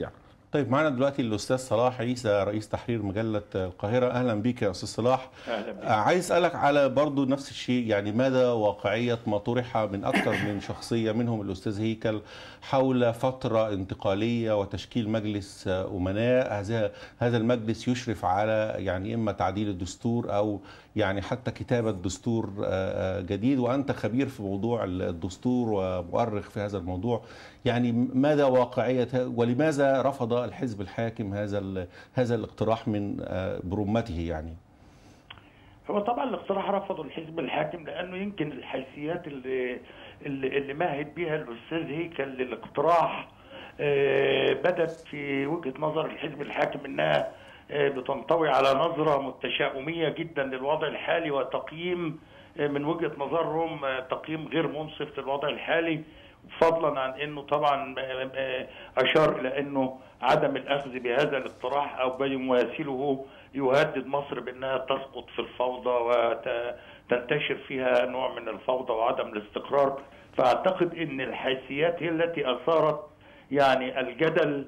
طيب معنا دلوقتي الأستاذ صلاح عيسى رئيس تحرير مجلة القاهرة. أهلا بك يا أستاذ صلاح. أهلا بك. عايز أسألك على برضو نفس الشيء، يعني مدى واقعية ما طرح من أكثر من شخصية منهم الأستاذ هيكل حول فترة انتقالية وتشكيل مجلس أمناء. هذا المجلس يشرف على يعني إما تعديل الدستور أو يعني حتى كتابة دستور جديد، وأنت خبير في موضوع الدستور ومؤرخ في هذا الموضوع. يعني ماذا واقعية ولماذا رفض الحزب الحاكم هذا الاقتراح من برمته؟ يعني هو طبعا الاقتراح رفضه الحزب الحاكم لانه يمكن الحيثيات اللي مهد بها الاستاذ هيكل للاقتراح بدت في وجهة نظر الحزب الحاكم انها بتنطوي على نظرة متشاؤمية جدا للوضع الحالي وتقييم من وجهة نظرهم تقييم غير منصف للوضع الحالي، فضلا عن انه طبعا اشار الى انه عدم الاخذ بهذا الاقتراح او بيماثله يهدد مصر بانها تسقط في الفوضى وتنتشر فيها نوع من الفوضى وعدم الاستقرار. فاعتقد ان الحيثيات هي التي اثارت يعني الجدل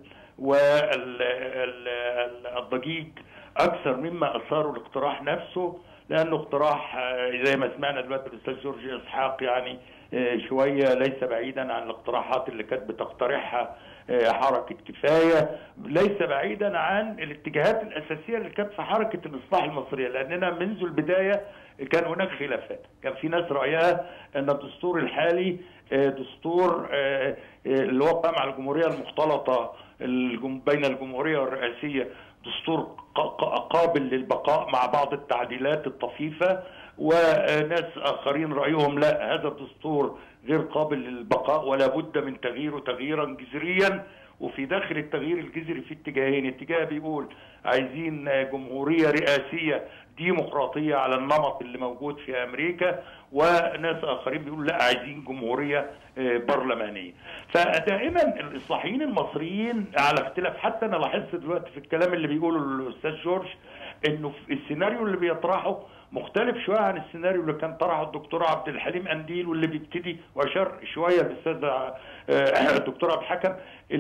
والضجيج اكثر مما اثاره الاقتراح نفسه، لانه اقتراح زي ما سمعنا دلوقتي الاستاذ جورج اسحاق يعني شويه ليس بعيدا عن الاقتراحات اللي كانت بتقترحها حركه كفايه، ليس بعيدا عن الاتجاهات الاساسيه اللي كانت في حركه الاصلاح المصريه، لاننا منذ البدايه كان هناك خلافات، كان في ناس رايها ان الدستور الحالي دستور اللي هو قام على الجمهوريه المختلطه بين الجمهوريه والرئاسيه دستور قابل للبقاء مع بعض التعديلات الطفيفه، وناس اخرين رايهم لا، هذا الدستور غير قابل للبقاء ولا بد من تغييره تغييرا جذريا. وفي داخل التغيير الجذري في اتجاهين، اتجاه بيقول عايزين جمهوريه رئاسيه ديمقراطيه على النمط اللي موجود في امريكا، وناس اخرين بيقولوا لا، عايزين جمهوريه برلمانيه. فدائما الاصلاحيين المصريين على اختلاف، حتى انا لاحظت دلوقتي في الكلام اللي بيقوله الاستاذ جورج انه السيناريو اللي بيطرحه مختلف شويه عن السيناريو اللي كان طرحه الدكتور عبد الحليم قنديل، واللي بيبتدي واشار شويه الاستاذ الدكتور عبد الحكم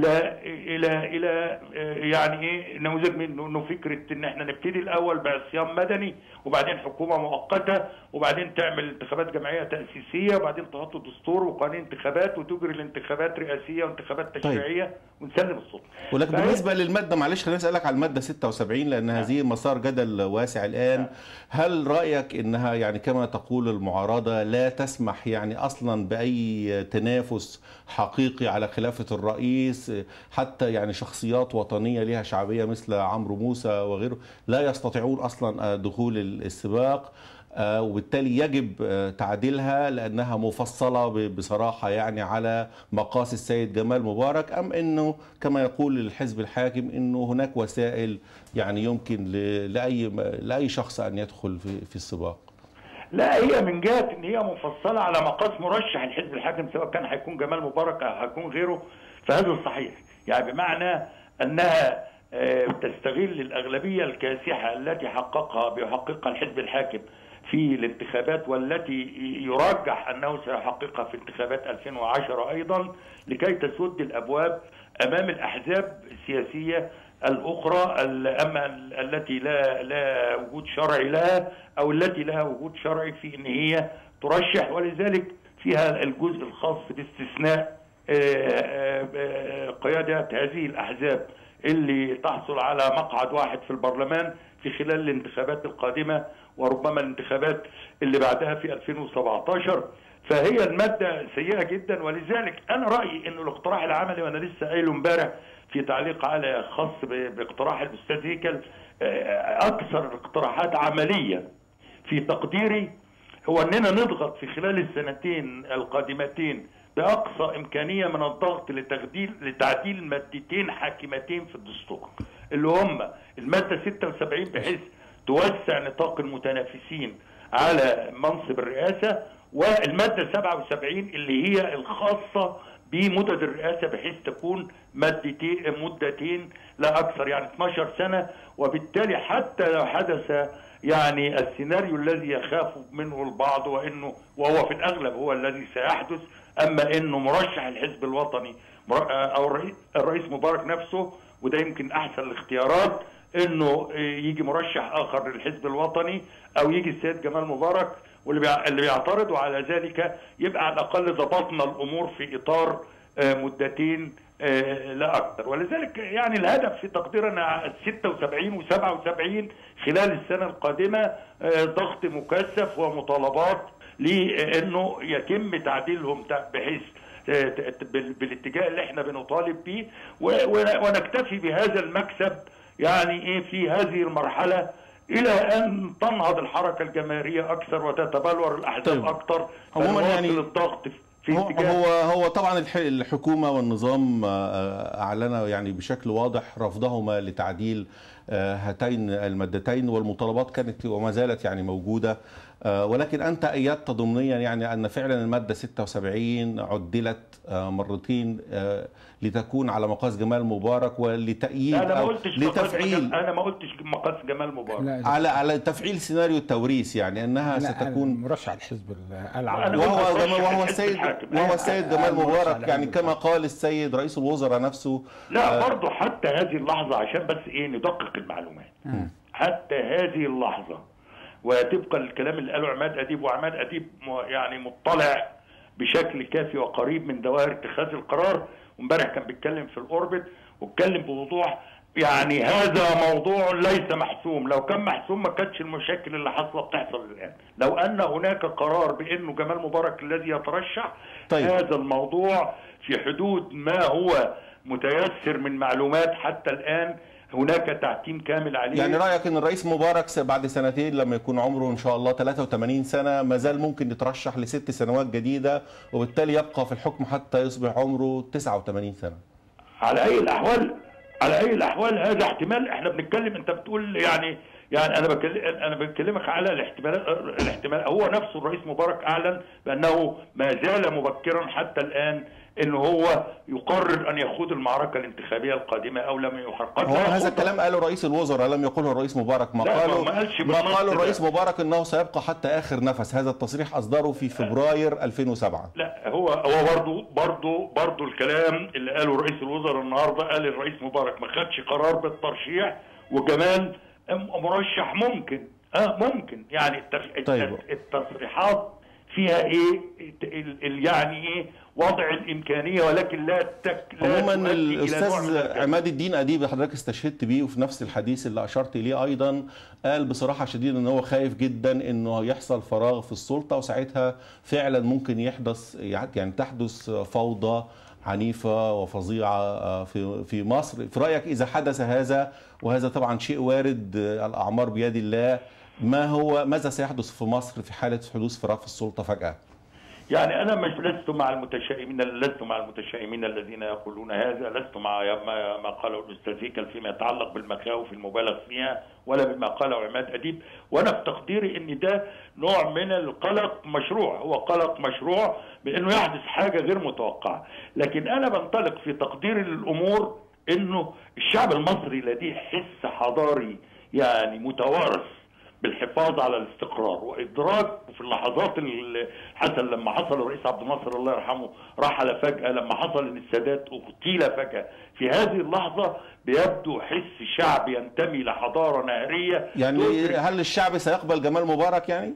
الى يعني ايه نموذج منه، انه فكره ان احنا نبتدي الاول بعصيان مدني وبعدين حكومه مؤقته وبعدين تعمل انتخابات جمعيه تاسيسيه وبعدين تحط دستور وقانون انتخابات وتجري الانتخابات رئاسيه وانتخابات تشريعيه. طيب. ونسلم الصوت. ولكن بالنسبه للماده، معلش خليني اسالك على الماده 76 لان هذه مسار جدل واسع الان. هل رايك انها يعني كما تقول المعارضه لا تسمح يعني اصلا باي تنافس حقيقي على خلافه الرئيس؟ حتى يعني شخصيات وطنيه لها شعبيه مثل عمرو موسى وغيره لا يستطيعون اصلا دخول السباق، وبالتالي يجب تعديلها لأنها مفصلة بصراحة يعني على مقاس السيد جمال مبارك، أم أنه كما يقول الحزب الحاكم أنه هناك وسائل يعني يمكن لأي شخص أن يدخل في السباق؟ لا، هي من جهة أن هي مفصلة على مقاس مرشح الحزب الحاكم، سواء كان هيكون جمال مبارك أو هيكون غيره، فهذا صحيح. يعني بمعنى أنها تستغل الأغلبية الكاسحة التي بيحققها الحزب الحاكم في الانتخابات، والتي يرجح أنه سيحققها في انتخابات 2010 أيضا، لكي تسد الأبواب أمام الأحزاب السياسية الأخرى أما التي لا وجود شرعي لها أو التي لها وجود شرعي في أن هي ترشح. ولذلك فيها الجزء الخاص باستثناء قيادة هذه الأحزاب اللي تحصل على مقعد واحد في البرلمان في خلال الانتخابات القادمة وربما الانتخابات اللي بعدها في 2017. فهي المادة سيئة جدا، ولذلك أنا رأيي أنه الاقتراح العملي، وأنا لسه قايله امبارح في تعليق على خاص باقتراح الأستاذ هيكل، أكثر الاقتراحات عملية في تقديري هو أننا نضغط في خلال السنتين القادمتين بأقصى إمكانية من الضغط لتعديل مادتين حاكمتين في الدستور، اللي هم المادة 76 بحيث توسع نطاق المتنافسين على منصب الرئاسة، والمادة 77 اللي هي الخاصة بمدد الرئاسة بحيث تكون مدتين لا أكثر، يعني 12 سنة. وبالتالي حتى لو حدث يعني السيناريو الذي يخاف منه البعض وهو في الأغلب هو الذي سيحدث، أما أنه مرشح الحزب الوطني أو الرئيس مبارك نفسه وده يمكن احسن الاختيارات، انه يجي مرشح اخر للحزب الوطني او يجي السيد جمال مبارك، واللي بيعترضوا على ذلك يبقى على الاقل ضبطنا الامور في اطار مدتين لا اكثر. ولذلك يعني الهدف في تقديرنا 76 و77 خلال السنه القادمه ضغط مكثف ومطالبات لانه يتم تعديلهم بحيث بالاتجاه اللي احنا بنطالب به، ونكتفي بهذا المكسب يعني ايه في هذه المرحله الى ان تنهض الحركه الجماهيريه اكثر وتتبلور الاحزاب اكثر. عموما يعني الضغط في هو طبعا الحكومه والنظام اعلن يعني بشكل واضح رفضهما لتعديل هاتين المادتين، والمطالبات كانت وما زالت يعني موجوده، ولكن انت ايدت ضمنيا يعني ان فعلا الماده 76 عدلت مرتين لتكون على مقاس جمال مبارك ولتأييد أو لتفعيل. انا ما قلتش مقاس جمال مبارك، على تفعيل سيناريو التوريث، يعني انها ستكون مرشح الحزب وهو السيد جمال مبارك، يعني كما قال السيد رئيس الوزراء نفسه. لا برضه حتى هذه اللحظه عشان بس ايه ندقق المعلومات، حتى هذه اللحظه وطبقا للكلام اللي قاله عماد اديب، وعماد اديب يعني مطلع بشكل كافي وقريب من دوائر اتخاذ القرار، وامبارح كان بيتكلم في الاوربت واتكلم بوضوح، يعني هذا موضوع ليس محسوم. لو كان محسوم ما كانتش المشاكل اللي حاصله بتحصل الان. لو ان هناك قرار بانه جمال مبارك الذي يترشح، هذا الموضوع في حدود ما هو متيسر من معلومات حتى الان، هناك تعتيم كامل عليه. يعني رأيك ان الرئيس مبارك بعد سنتين لما يكون عمره ان شاء الله 83 سنة ما زال ممكن يترشح ل6 سنوات جديدة، وبالتالي يبقى في الحكم حتى يصبح عمره 89 سنة؟ على اي الاحوال هذا احتمال. احنا بنتكلم، انت بتقول يعني انا بكلمك على الاحتمال. هو نفسه الرئيس مبارك اعلن بانه ما زال مبكرا حتى الان انه هو يقرر ان يخوض المعركه الانتخابيه القادمه او لم يحقق. هو هذا الكلام قاله رئيس الوزراء، لم يقوله الرئيس مبارك. ما قاله الرئيس مبارك انه سيبقى حتى اخر نفس. هذا التصريح اصدره في فبراير 2007. لا هو برضه الكلام اللي قاله رئيس الوزراء النهارده، قال الرئيس مبارك ما خدش قرار بالترشيح، وكمان مرشح ممكن يعني التصريحات فيها ايه يعني ايه وضع الامكانيه، ولكن لا عموما الاستاذ عماد الدين اديب حضرتك استشهدت بيه، وفي نفس الحديث اللي اشرت اليه ايضا قال بصراحه شديده ان هو خايف جدا انه يحصل فراغ في السلطه، وساعتها فعلا ممكن تحدث فوضى عنيفه وفظيعه في مصر. في رايك اذا حدث هذا، وهذا طبعا شيء وارد، الاعمار بيد الله، ماذا سيحدث في مصر في حاله حدوث فراغ في السلطه فجاه؟ يعني انا لست مع المتشائمين الذين يقولون هذا، لست مع ما قاله الاستاذ هيكل فيما يتعلق بالمخاوف المبالغ فيها، ولا بما قاله عماد اديب. وانا في تقديري ان ده نوع من القلق مشروع، هو قلق مشروع بانه يحدث حاجه غير متوقعه. لكن انا بنطلق في تقديري للامور انه الشعب المصري لديه حس حضاري يعني متوارث بالحفاظ على الاستقرار وادراك في اللحظات حصل لما حصل الرئيس عبد الناصر الله يرحمه رحل فجأة، لما حصل ان السادات اغتيل فجأة، في هذه اللحظة بيبدو حس شعب ينتمي لحضارة نهرية. يعني هل الشعب سيقبل جمال مبارك يعني؟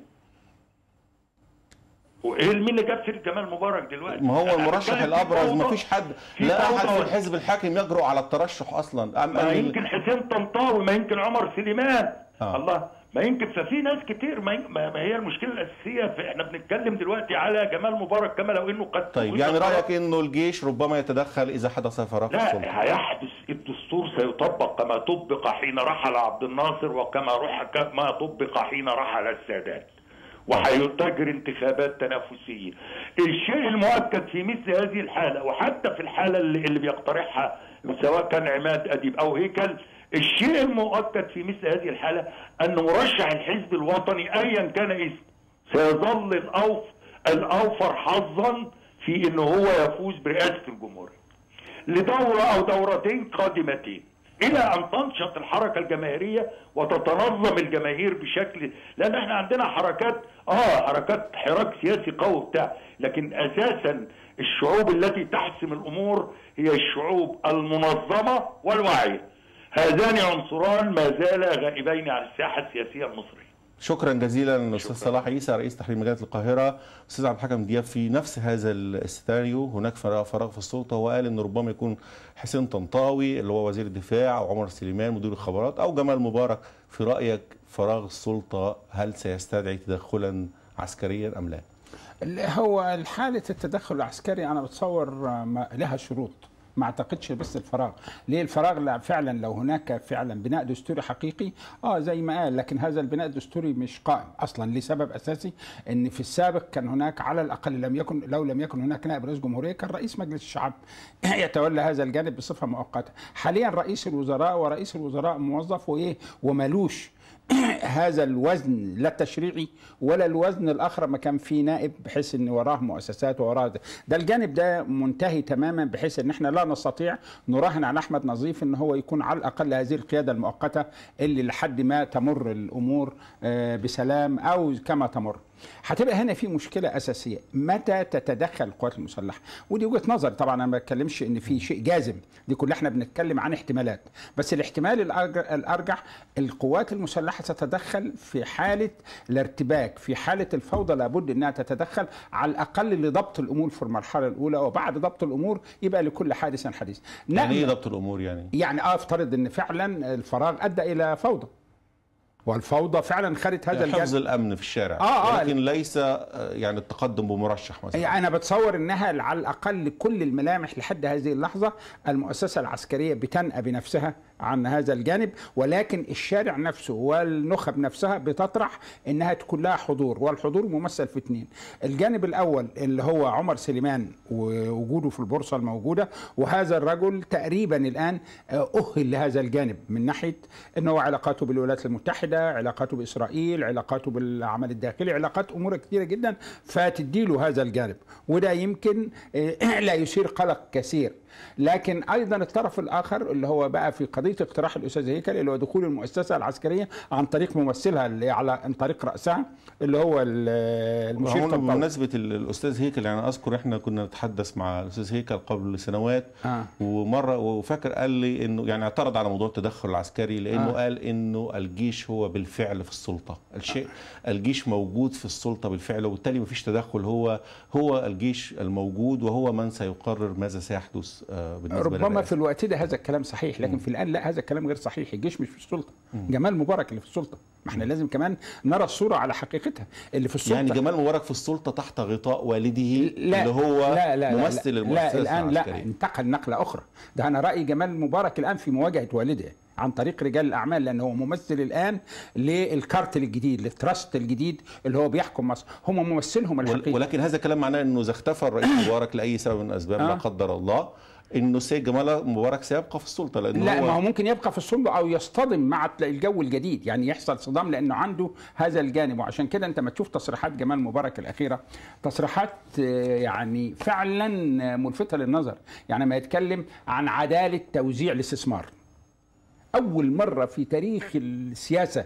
وايه مين اللي جاب سيره جمال مبارك دلوقتي؟ ما هو المرشح الابرز، ما فيش حد، لا احد في الحزب الحاكم يجرؤ على الترشح اصلا. ما يمكن حسين طنطاوي، ما يمكن عمر سليمان، الله ما يمكن. ففي ناس كتير ما هي المشكله الاساسيه احنا بنتكلم دلوقتي على جمال مبارك كما لو انه قد. طيب يعني رايك انه الجيش ربما يتدخل اذا حدث فراغ في السلطه؟ لا، هيحدث. الدستور سيطبق كما طبق حين رحل عبد الناصر كما طبق حين رحل السادات، وهيتجري انتخابات تنافسيه. الشيء المؤكد في مثل هذه الحاله، وحتى في الحاله اللي بيقترحها سواء كان عماد اديب او هيكل، الشيء المؤكد في مثل هذه الحالة أن مرشح الحزب الوطني أيا كان اسمه سيظل الأوفر حظا في أنه هو يفوز برئاسة الجمهورية لدورة أو دورتين قادمتين. الى ان تنشط الحركه الجماهيريه وتتنظم الجماهير بشكل، لان احنا عندنا حركات حراك سياسي قوي بتاع، لكن اساسا الشعوب التي تحسم الامور هي الشعوب المنظمه والواعيه. هذان عنصران ما زالا غائبين عن الساحه السياسيه المصريه. شكرا جزيلا استاذ صلاح عيسى رئيس تحرير مجله القاهره. استاذ عبد الحكم دياب، في نفس هذا السيناريو هناك فراغ في السلطه، وقال ان ربما يكون حسين طنطاوي اللي هو وزير الدفاع او عمر سليمان مدير الخبرات او جمال مبارك. في رايك فراغ السلطه هل سيستدعي تدخلا عسكريا ام لا؟ هو حاله التدخل العسكري انا بتصور لها شروط، ما اعتقدش بس الفراغ. ليه الفراغ؟ لا فعلا لو هناك فعلا بناء دستوري حقيقي زي ما قال، لكن هذا البناء الدستوري مش قائم اصلا لسبب اساسي، ان في السابق كان هناك على الاقل لو لم يكن هناك نائب رئيس جمهوريه كان رئيس مجلس الشعب يتولى هذا الجانب بصفه مؤقته. حاليا رئيس الوزراء ورئيس الوزراء موظف ومالوش هذا الوزن لا التشريعي ولا الوزن الاخر ما كان فيه نائب، بحيث ان وراه مؤسسات ووراه ده الجانب ده منتهي تماما، بحيث ان احنا لا نستطيع نراهن على احمد نظيف ان هو يكون على الاقل هذه القياده المؤقته اللي لحد ما تمر الامور بسلام او كما تمر. هتبقى هنا في مشكله اساسيه، متى تتدخل القوات المسلحه؟ ودي وجهه نظر طبعا، انا ما بتكلمش ان في شيء جازم، دي كلها احنا بنتكلم عن احتمالات، بس الاحتمال الارجح القوات المسلحه ستتدخل في حاله الارتباك، في حاله الفوضى لابد انها تتدخل على الاقل لضبط الامور في المرحله الاولى، وبعد ضبط الامور يبقى لكل حادث حديث. يعني ايه ضبط الامور يعني افترض ان فعلا الفراغ ادى الى فوضى، والفوضى فعلا خدت هذا الجانب، حفظ الامن في الشارع، لكن ليس يعني التقدم بمرشح مثلا. انا بتصور انها على الاقل كل الملامح لحد هذه اللحظه المؤسسه العسكريه بتنأى بنفسها عن هذا الجانب، ولكن الشارع نفسه والنخب نفسها بتطرح انها تكون لها حضور، والحضور ممثل في اثنين. الجانب الاول اللي هو عمر سليمان ووجوده في البورصه الموجوده، وهذا الرجل تقريبا الان اهل لهذا الجانب من ناحيه انه علاقاته بالولايات المتحده، علاقاته باسرائيل، علاقاته بالعمل الداخلي، علاقات امور كثيره جدا فتديله هذا الجانب، وده يمكن لا يثير قلق كثير. لكن ايضا الطرف الاخر اللي هو بقى في قضيه اقتراح الاستاذ هيكل اللي هو دخول المؤسسه العسكريه عن طريق ممثلها اللي عن طريق راسها اللي هو المشير طنطاوي. بمناسبه الاستاذ هيكل، يعني اذكر احنا كنا نتحدث مع الاستاذ هيكل قبل سنوات ومره، وفاكر قال لي انه يعني اعترض على موضوع التدخل العسكري لانه قال انه الجيش هو بالفعل في السلطه، الجيش موجود في السلطه بالفعل، وبالتالي ما فيش تدخل، هو الجيش الموجود وهو من سيقرر ماذا سيحدث بالنسبه ربما في الوقت ده هذا الكلام صحيح، لكن في الان لا، هذا الكلام غير صحيح. الجيش مش في السلطه، جمال مبارك اللي في السلطه، ما احنا لازم كمان نرى الصوره على حقيقتها اللي في السلطه. يعني جمال مبارك في السلطه تحت غطاء والده اللي هو ممثل المؤسسه الان العسكرية. لا، انتقل نقله اخرى. ده انا رايي جمال مبارك الان في مواجهه والده عن طريق رجال الاعمال، لانه هو ممثل الان للكارتل الجديد، للتراست الجديد اللي هو بيحكم مصر، هم ممثلهم الحقيقي. ولكن هذا الكلام معناه انه اذا اختفى الرئيس مبارك لاي سبب من الاسباب لا قدر الله، انه السيد جمال مبارك سيبقى في السلطه، لانه لا، ما هو ممكن يبقى في السلطه او يصطدم مع الجو الجديد، يعني يحصل صدام لانه عنده هذا الجانب. وعشان كده انت ما تشوف تصريحات جمال مبارك الاخيره، تصريحات يعني فعلا ملفته للنظر، يعني ما يتكلم عن عداله توزيع الاستثمار. اول مره في تاريخ السياسه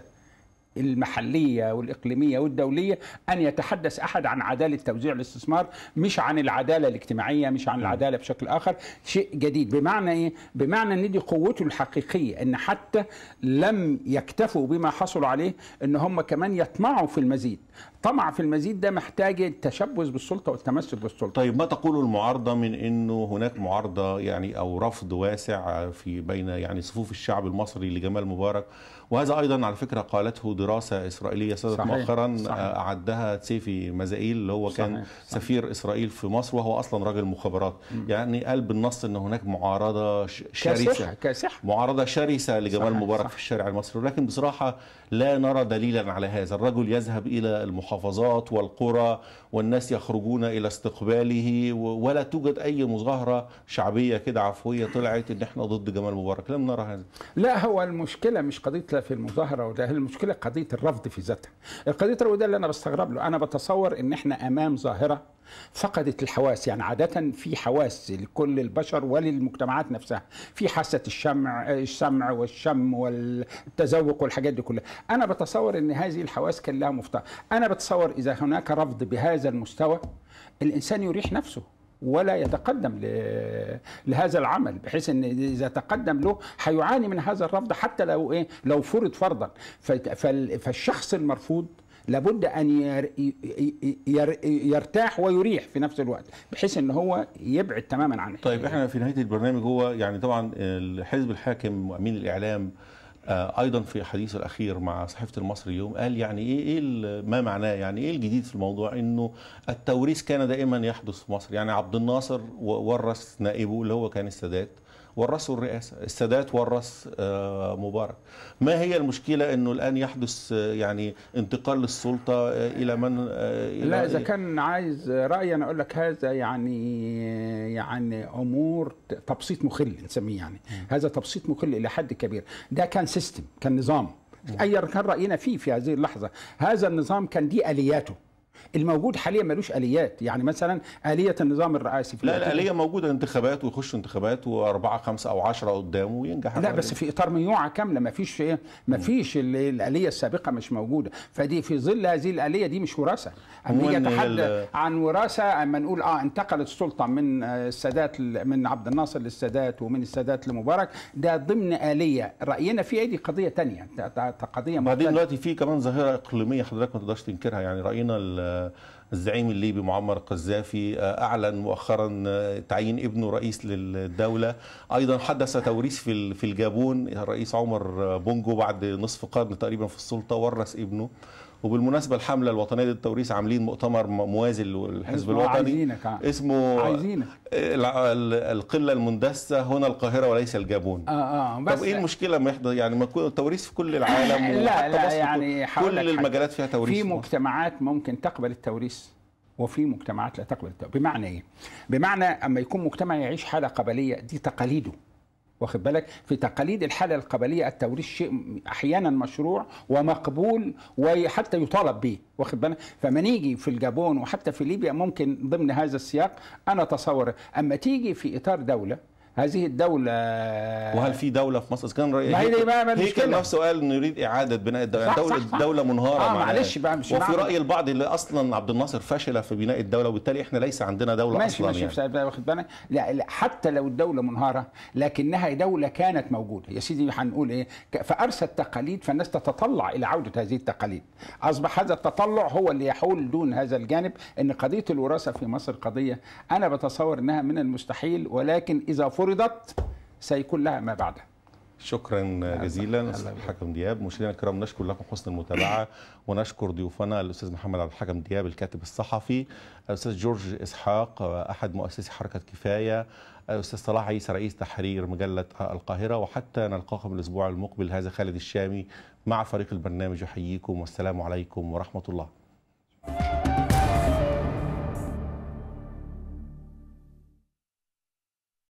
المحلية والإقليمية والدولية أن يتحدث أحد عن عدالة توزيع الاستثمار، مش عن العدالة الاجتماعية، مش عن العدالة بشكل آخر. شيء جديد. بمعنى إيه؟ بمعنى أن دي قوته الحقيقية، أن حتى لم يكتفوا بما حصلوا عليه، أن هم كمان يطمعوا في المزيد. طمع في المزيد ده محتاج التشبث بالسلطة والتمسك بالسلطة. طيب ما تقول المعارضة من أنه هناك معارضة يعني أو رفض واسع في بين يعني صفوف الشعب المصري لجمال مبارك، وهذا أيضا على فكرة قالته دراسة إسرائيلية صدرت مؤخرا أعدها سيفي مزائيل اللي هو كان سفير إسرائيل في مصر وهو أصلا راجل مخابرات، يعني قال بالنص أن هناك معارضة شرسة، معارضة شرسة لجمال مبارك في الشارع المصري، ولكن بصراحة لا نرى دليلا على هذا. الرجل يذهب إلى المحافظات والقرى والناس يخرجون إلى استقباله، ولا توجد أي مظاهرة شعبية كده عفوية طلعت إن إحنا ضد جمال مبارك، لم نرى هذا. لا، هو المشكلة مش قضية لا في المظاهرة وده، المشكلة قضيه الرفض في ذاتها. القضيه الرفض ده اللي انا بستغرب له، انا بتصور ان احنا امام ظاهره فقدت الحواس. يعني عاده في حواس لكل البشر وللمجتمعات نفسها، في حاسه السمع والشم والتذوق والحاجات دي كلها. انا بتصور ان هذه الحواس كان لها مفتاح. انا بتصور اذا هناك رفض بهذا المستوى الانسان يريح نفسه ولا يتقدم لهذا العمل، بحيث ان اذا تقدم له هيعاني من هذا الرفض حتى لو فرض فرضا. فالشخص المرفوض لابد ان يرتاح ويريح في نفس الوقت، بحيث ان هو يبعد تماما عن طيب احنا في نهايه البرنامج، هو يعني طبعا الحزب الحاكم وامين الاعلام ايضا في حديثه الاخير مع صحيفه المصري اليوم قال يعني ايه ما معناه، يعني ايه الجديد في الموضوع، انه التوريث كان دائما يحدث في مصر. يعني عبد الناصر ورث نائبه اللي هو كان السادات، ورثوا الرئاسه، السادات ورث مبارك. ما هي المشكله انه الان يحدث يعني انتقال للسلطه الى من لا اذا كان عايز رايي انا اقول لك هذا يعني امور تبسيط مخل نسميه، يعني هذا تبسيط مخل الى حد كبير. ده كان سيستم، كان نظام ايا كان راينا فيه في هذه اللحظه. هذا النظام كان دي الياته. الموجود حاليا ملوش اليات، يعني مثلا اليه النظام الرئاسي في لا الاليه موجوده، انتخابات ويخش انتخابات و4 5 أو 10 قدامه وينجح. لا بس في اطار ميوعه كامله، ما فيش الاليه السابقه مش موجوده. فدي في ظل هذه الاليه دي مش وراثه. اما نيجي نتحدث عن وراثه، اما نقول انتقلت السلطه من السادات من عبد الناصر للسادات ومن السادات لمبارك، ده ضمن اليه راينا فيها، دي قضيه ثانيه، قضيه بعدين دلوقتي في كمان ظاهره اقليميه حضرتك ما تقدرش تنكرها. يعني راينا الزعيم الليبي معمر القذافي أعلن مؤخرا تعيين ابنه رئيس للدولة. أيضا حدث توريث في الجابون، الرئيس عمر بونجو بعد نصف قرن تقريبا في السلطة ورث ابنه. وبالمناسبة الحملة الوطنية للتوريث عاملين مؤتمر موازي للحزب الوطني اسمه عايزينك. القلة المندسة هنا القاهرة وليس الجابون. بس طب ايه المشكلة لما يحضر يعني ما يكون التوريث في كل العالم؟ لا يعني كل المجالات فيها توريث. في مجتمعات ممكن تقبل التوريث وفي مجتمعات لا تقبل التوريث. بمعنى ايه؟ بمعنى اما يكون مجتمع يعيش حالة قبلية دي تقاليده، واخد بالك؟ في تقاليد الحالة القبلية التوريث شيء أحيانا مشروع ومقبول وحتى يطالب به، واخد بالك؟ فما نيجي في الجابون وحتى في ليبيا ممكن ضمن هذا السياق أنا أتصور. أما تيجي في إطار دولة، هذه الدولة وهل في دولة في مصر؟ كان هيكل نفسه قال انه يريد إعادة بناء الدولة. الدولة منهارة معلش بقى، مش وفي رأي البعض اللي أصلا عبد الناصر فشل في بناء الدولة، وبالتالي احنا ليس عندنا دولة أصلا. يعني واخد بالك؟ لا حتى لو الدولة منهارة لكنها دولة كانت موجودة يا سيدي. هنقول ايه؟ فأرست تقاليد، فالناس تتطلع إلى عودة هذه التقاليد. أصبح هذا التطلع هو اللي يحول دون هذا الجانب. إن قضية الوراثة في مصر قضية أنا بتصور إنها من المستحيل، ولكن إذا فرضت سيكون لها ما بعدها. شكرا جزيلا استاذ الحكم دياب. مشاهدينا الكرام نشكر لكم حسن المتابعه، ونشكر ضيوفنا الاستاذ محمد عبد الحكم دياب الكاتب الصحفي، الاستاذ جورج اسحاق احد مؤسسي حركه كفايه، الاستاذ صلاح عيسى رئيس تحرير مجله القاهره. وحتى نلقاكم الاسبوع المقبل، هذا خالد الشامي مع فريق البرنامج يحييكم، والسلام عليكم ورحمه الله.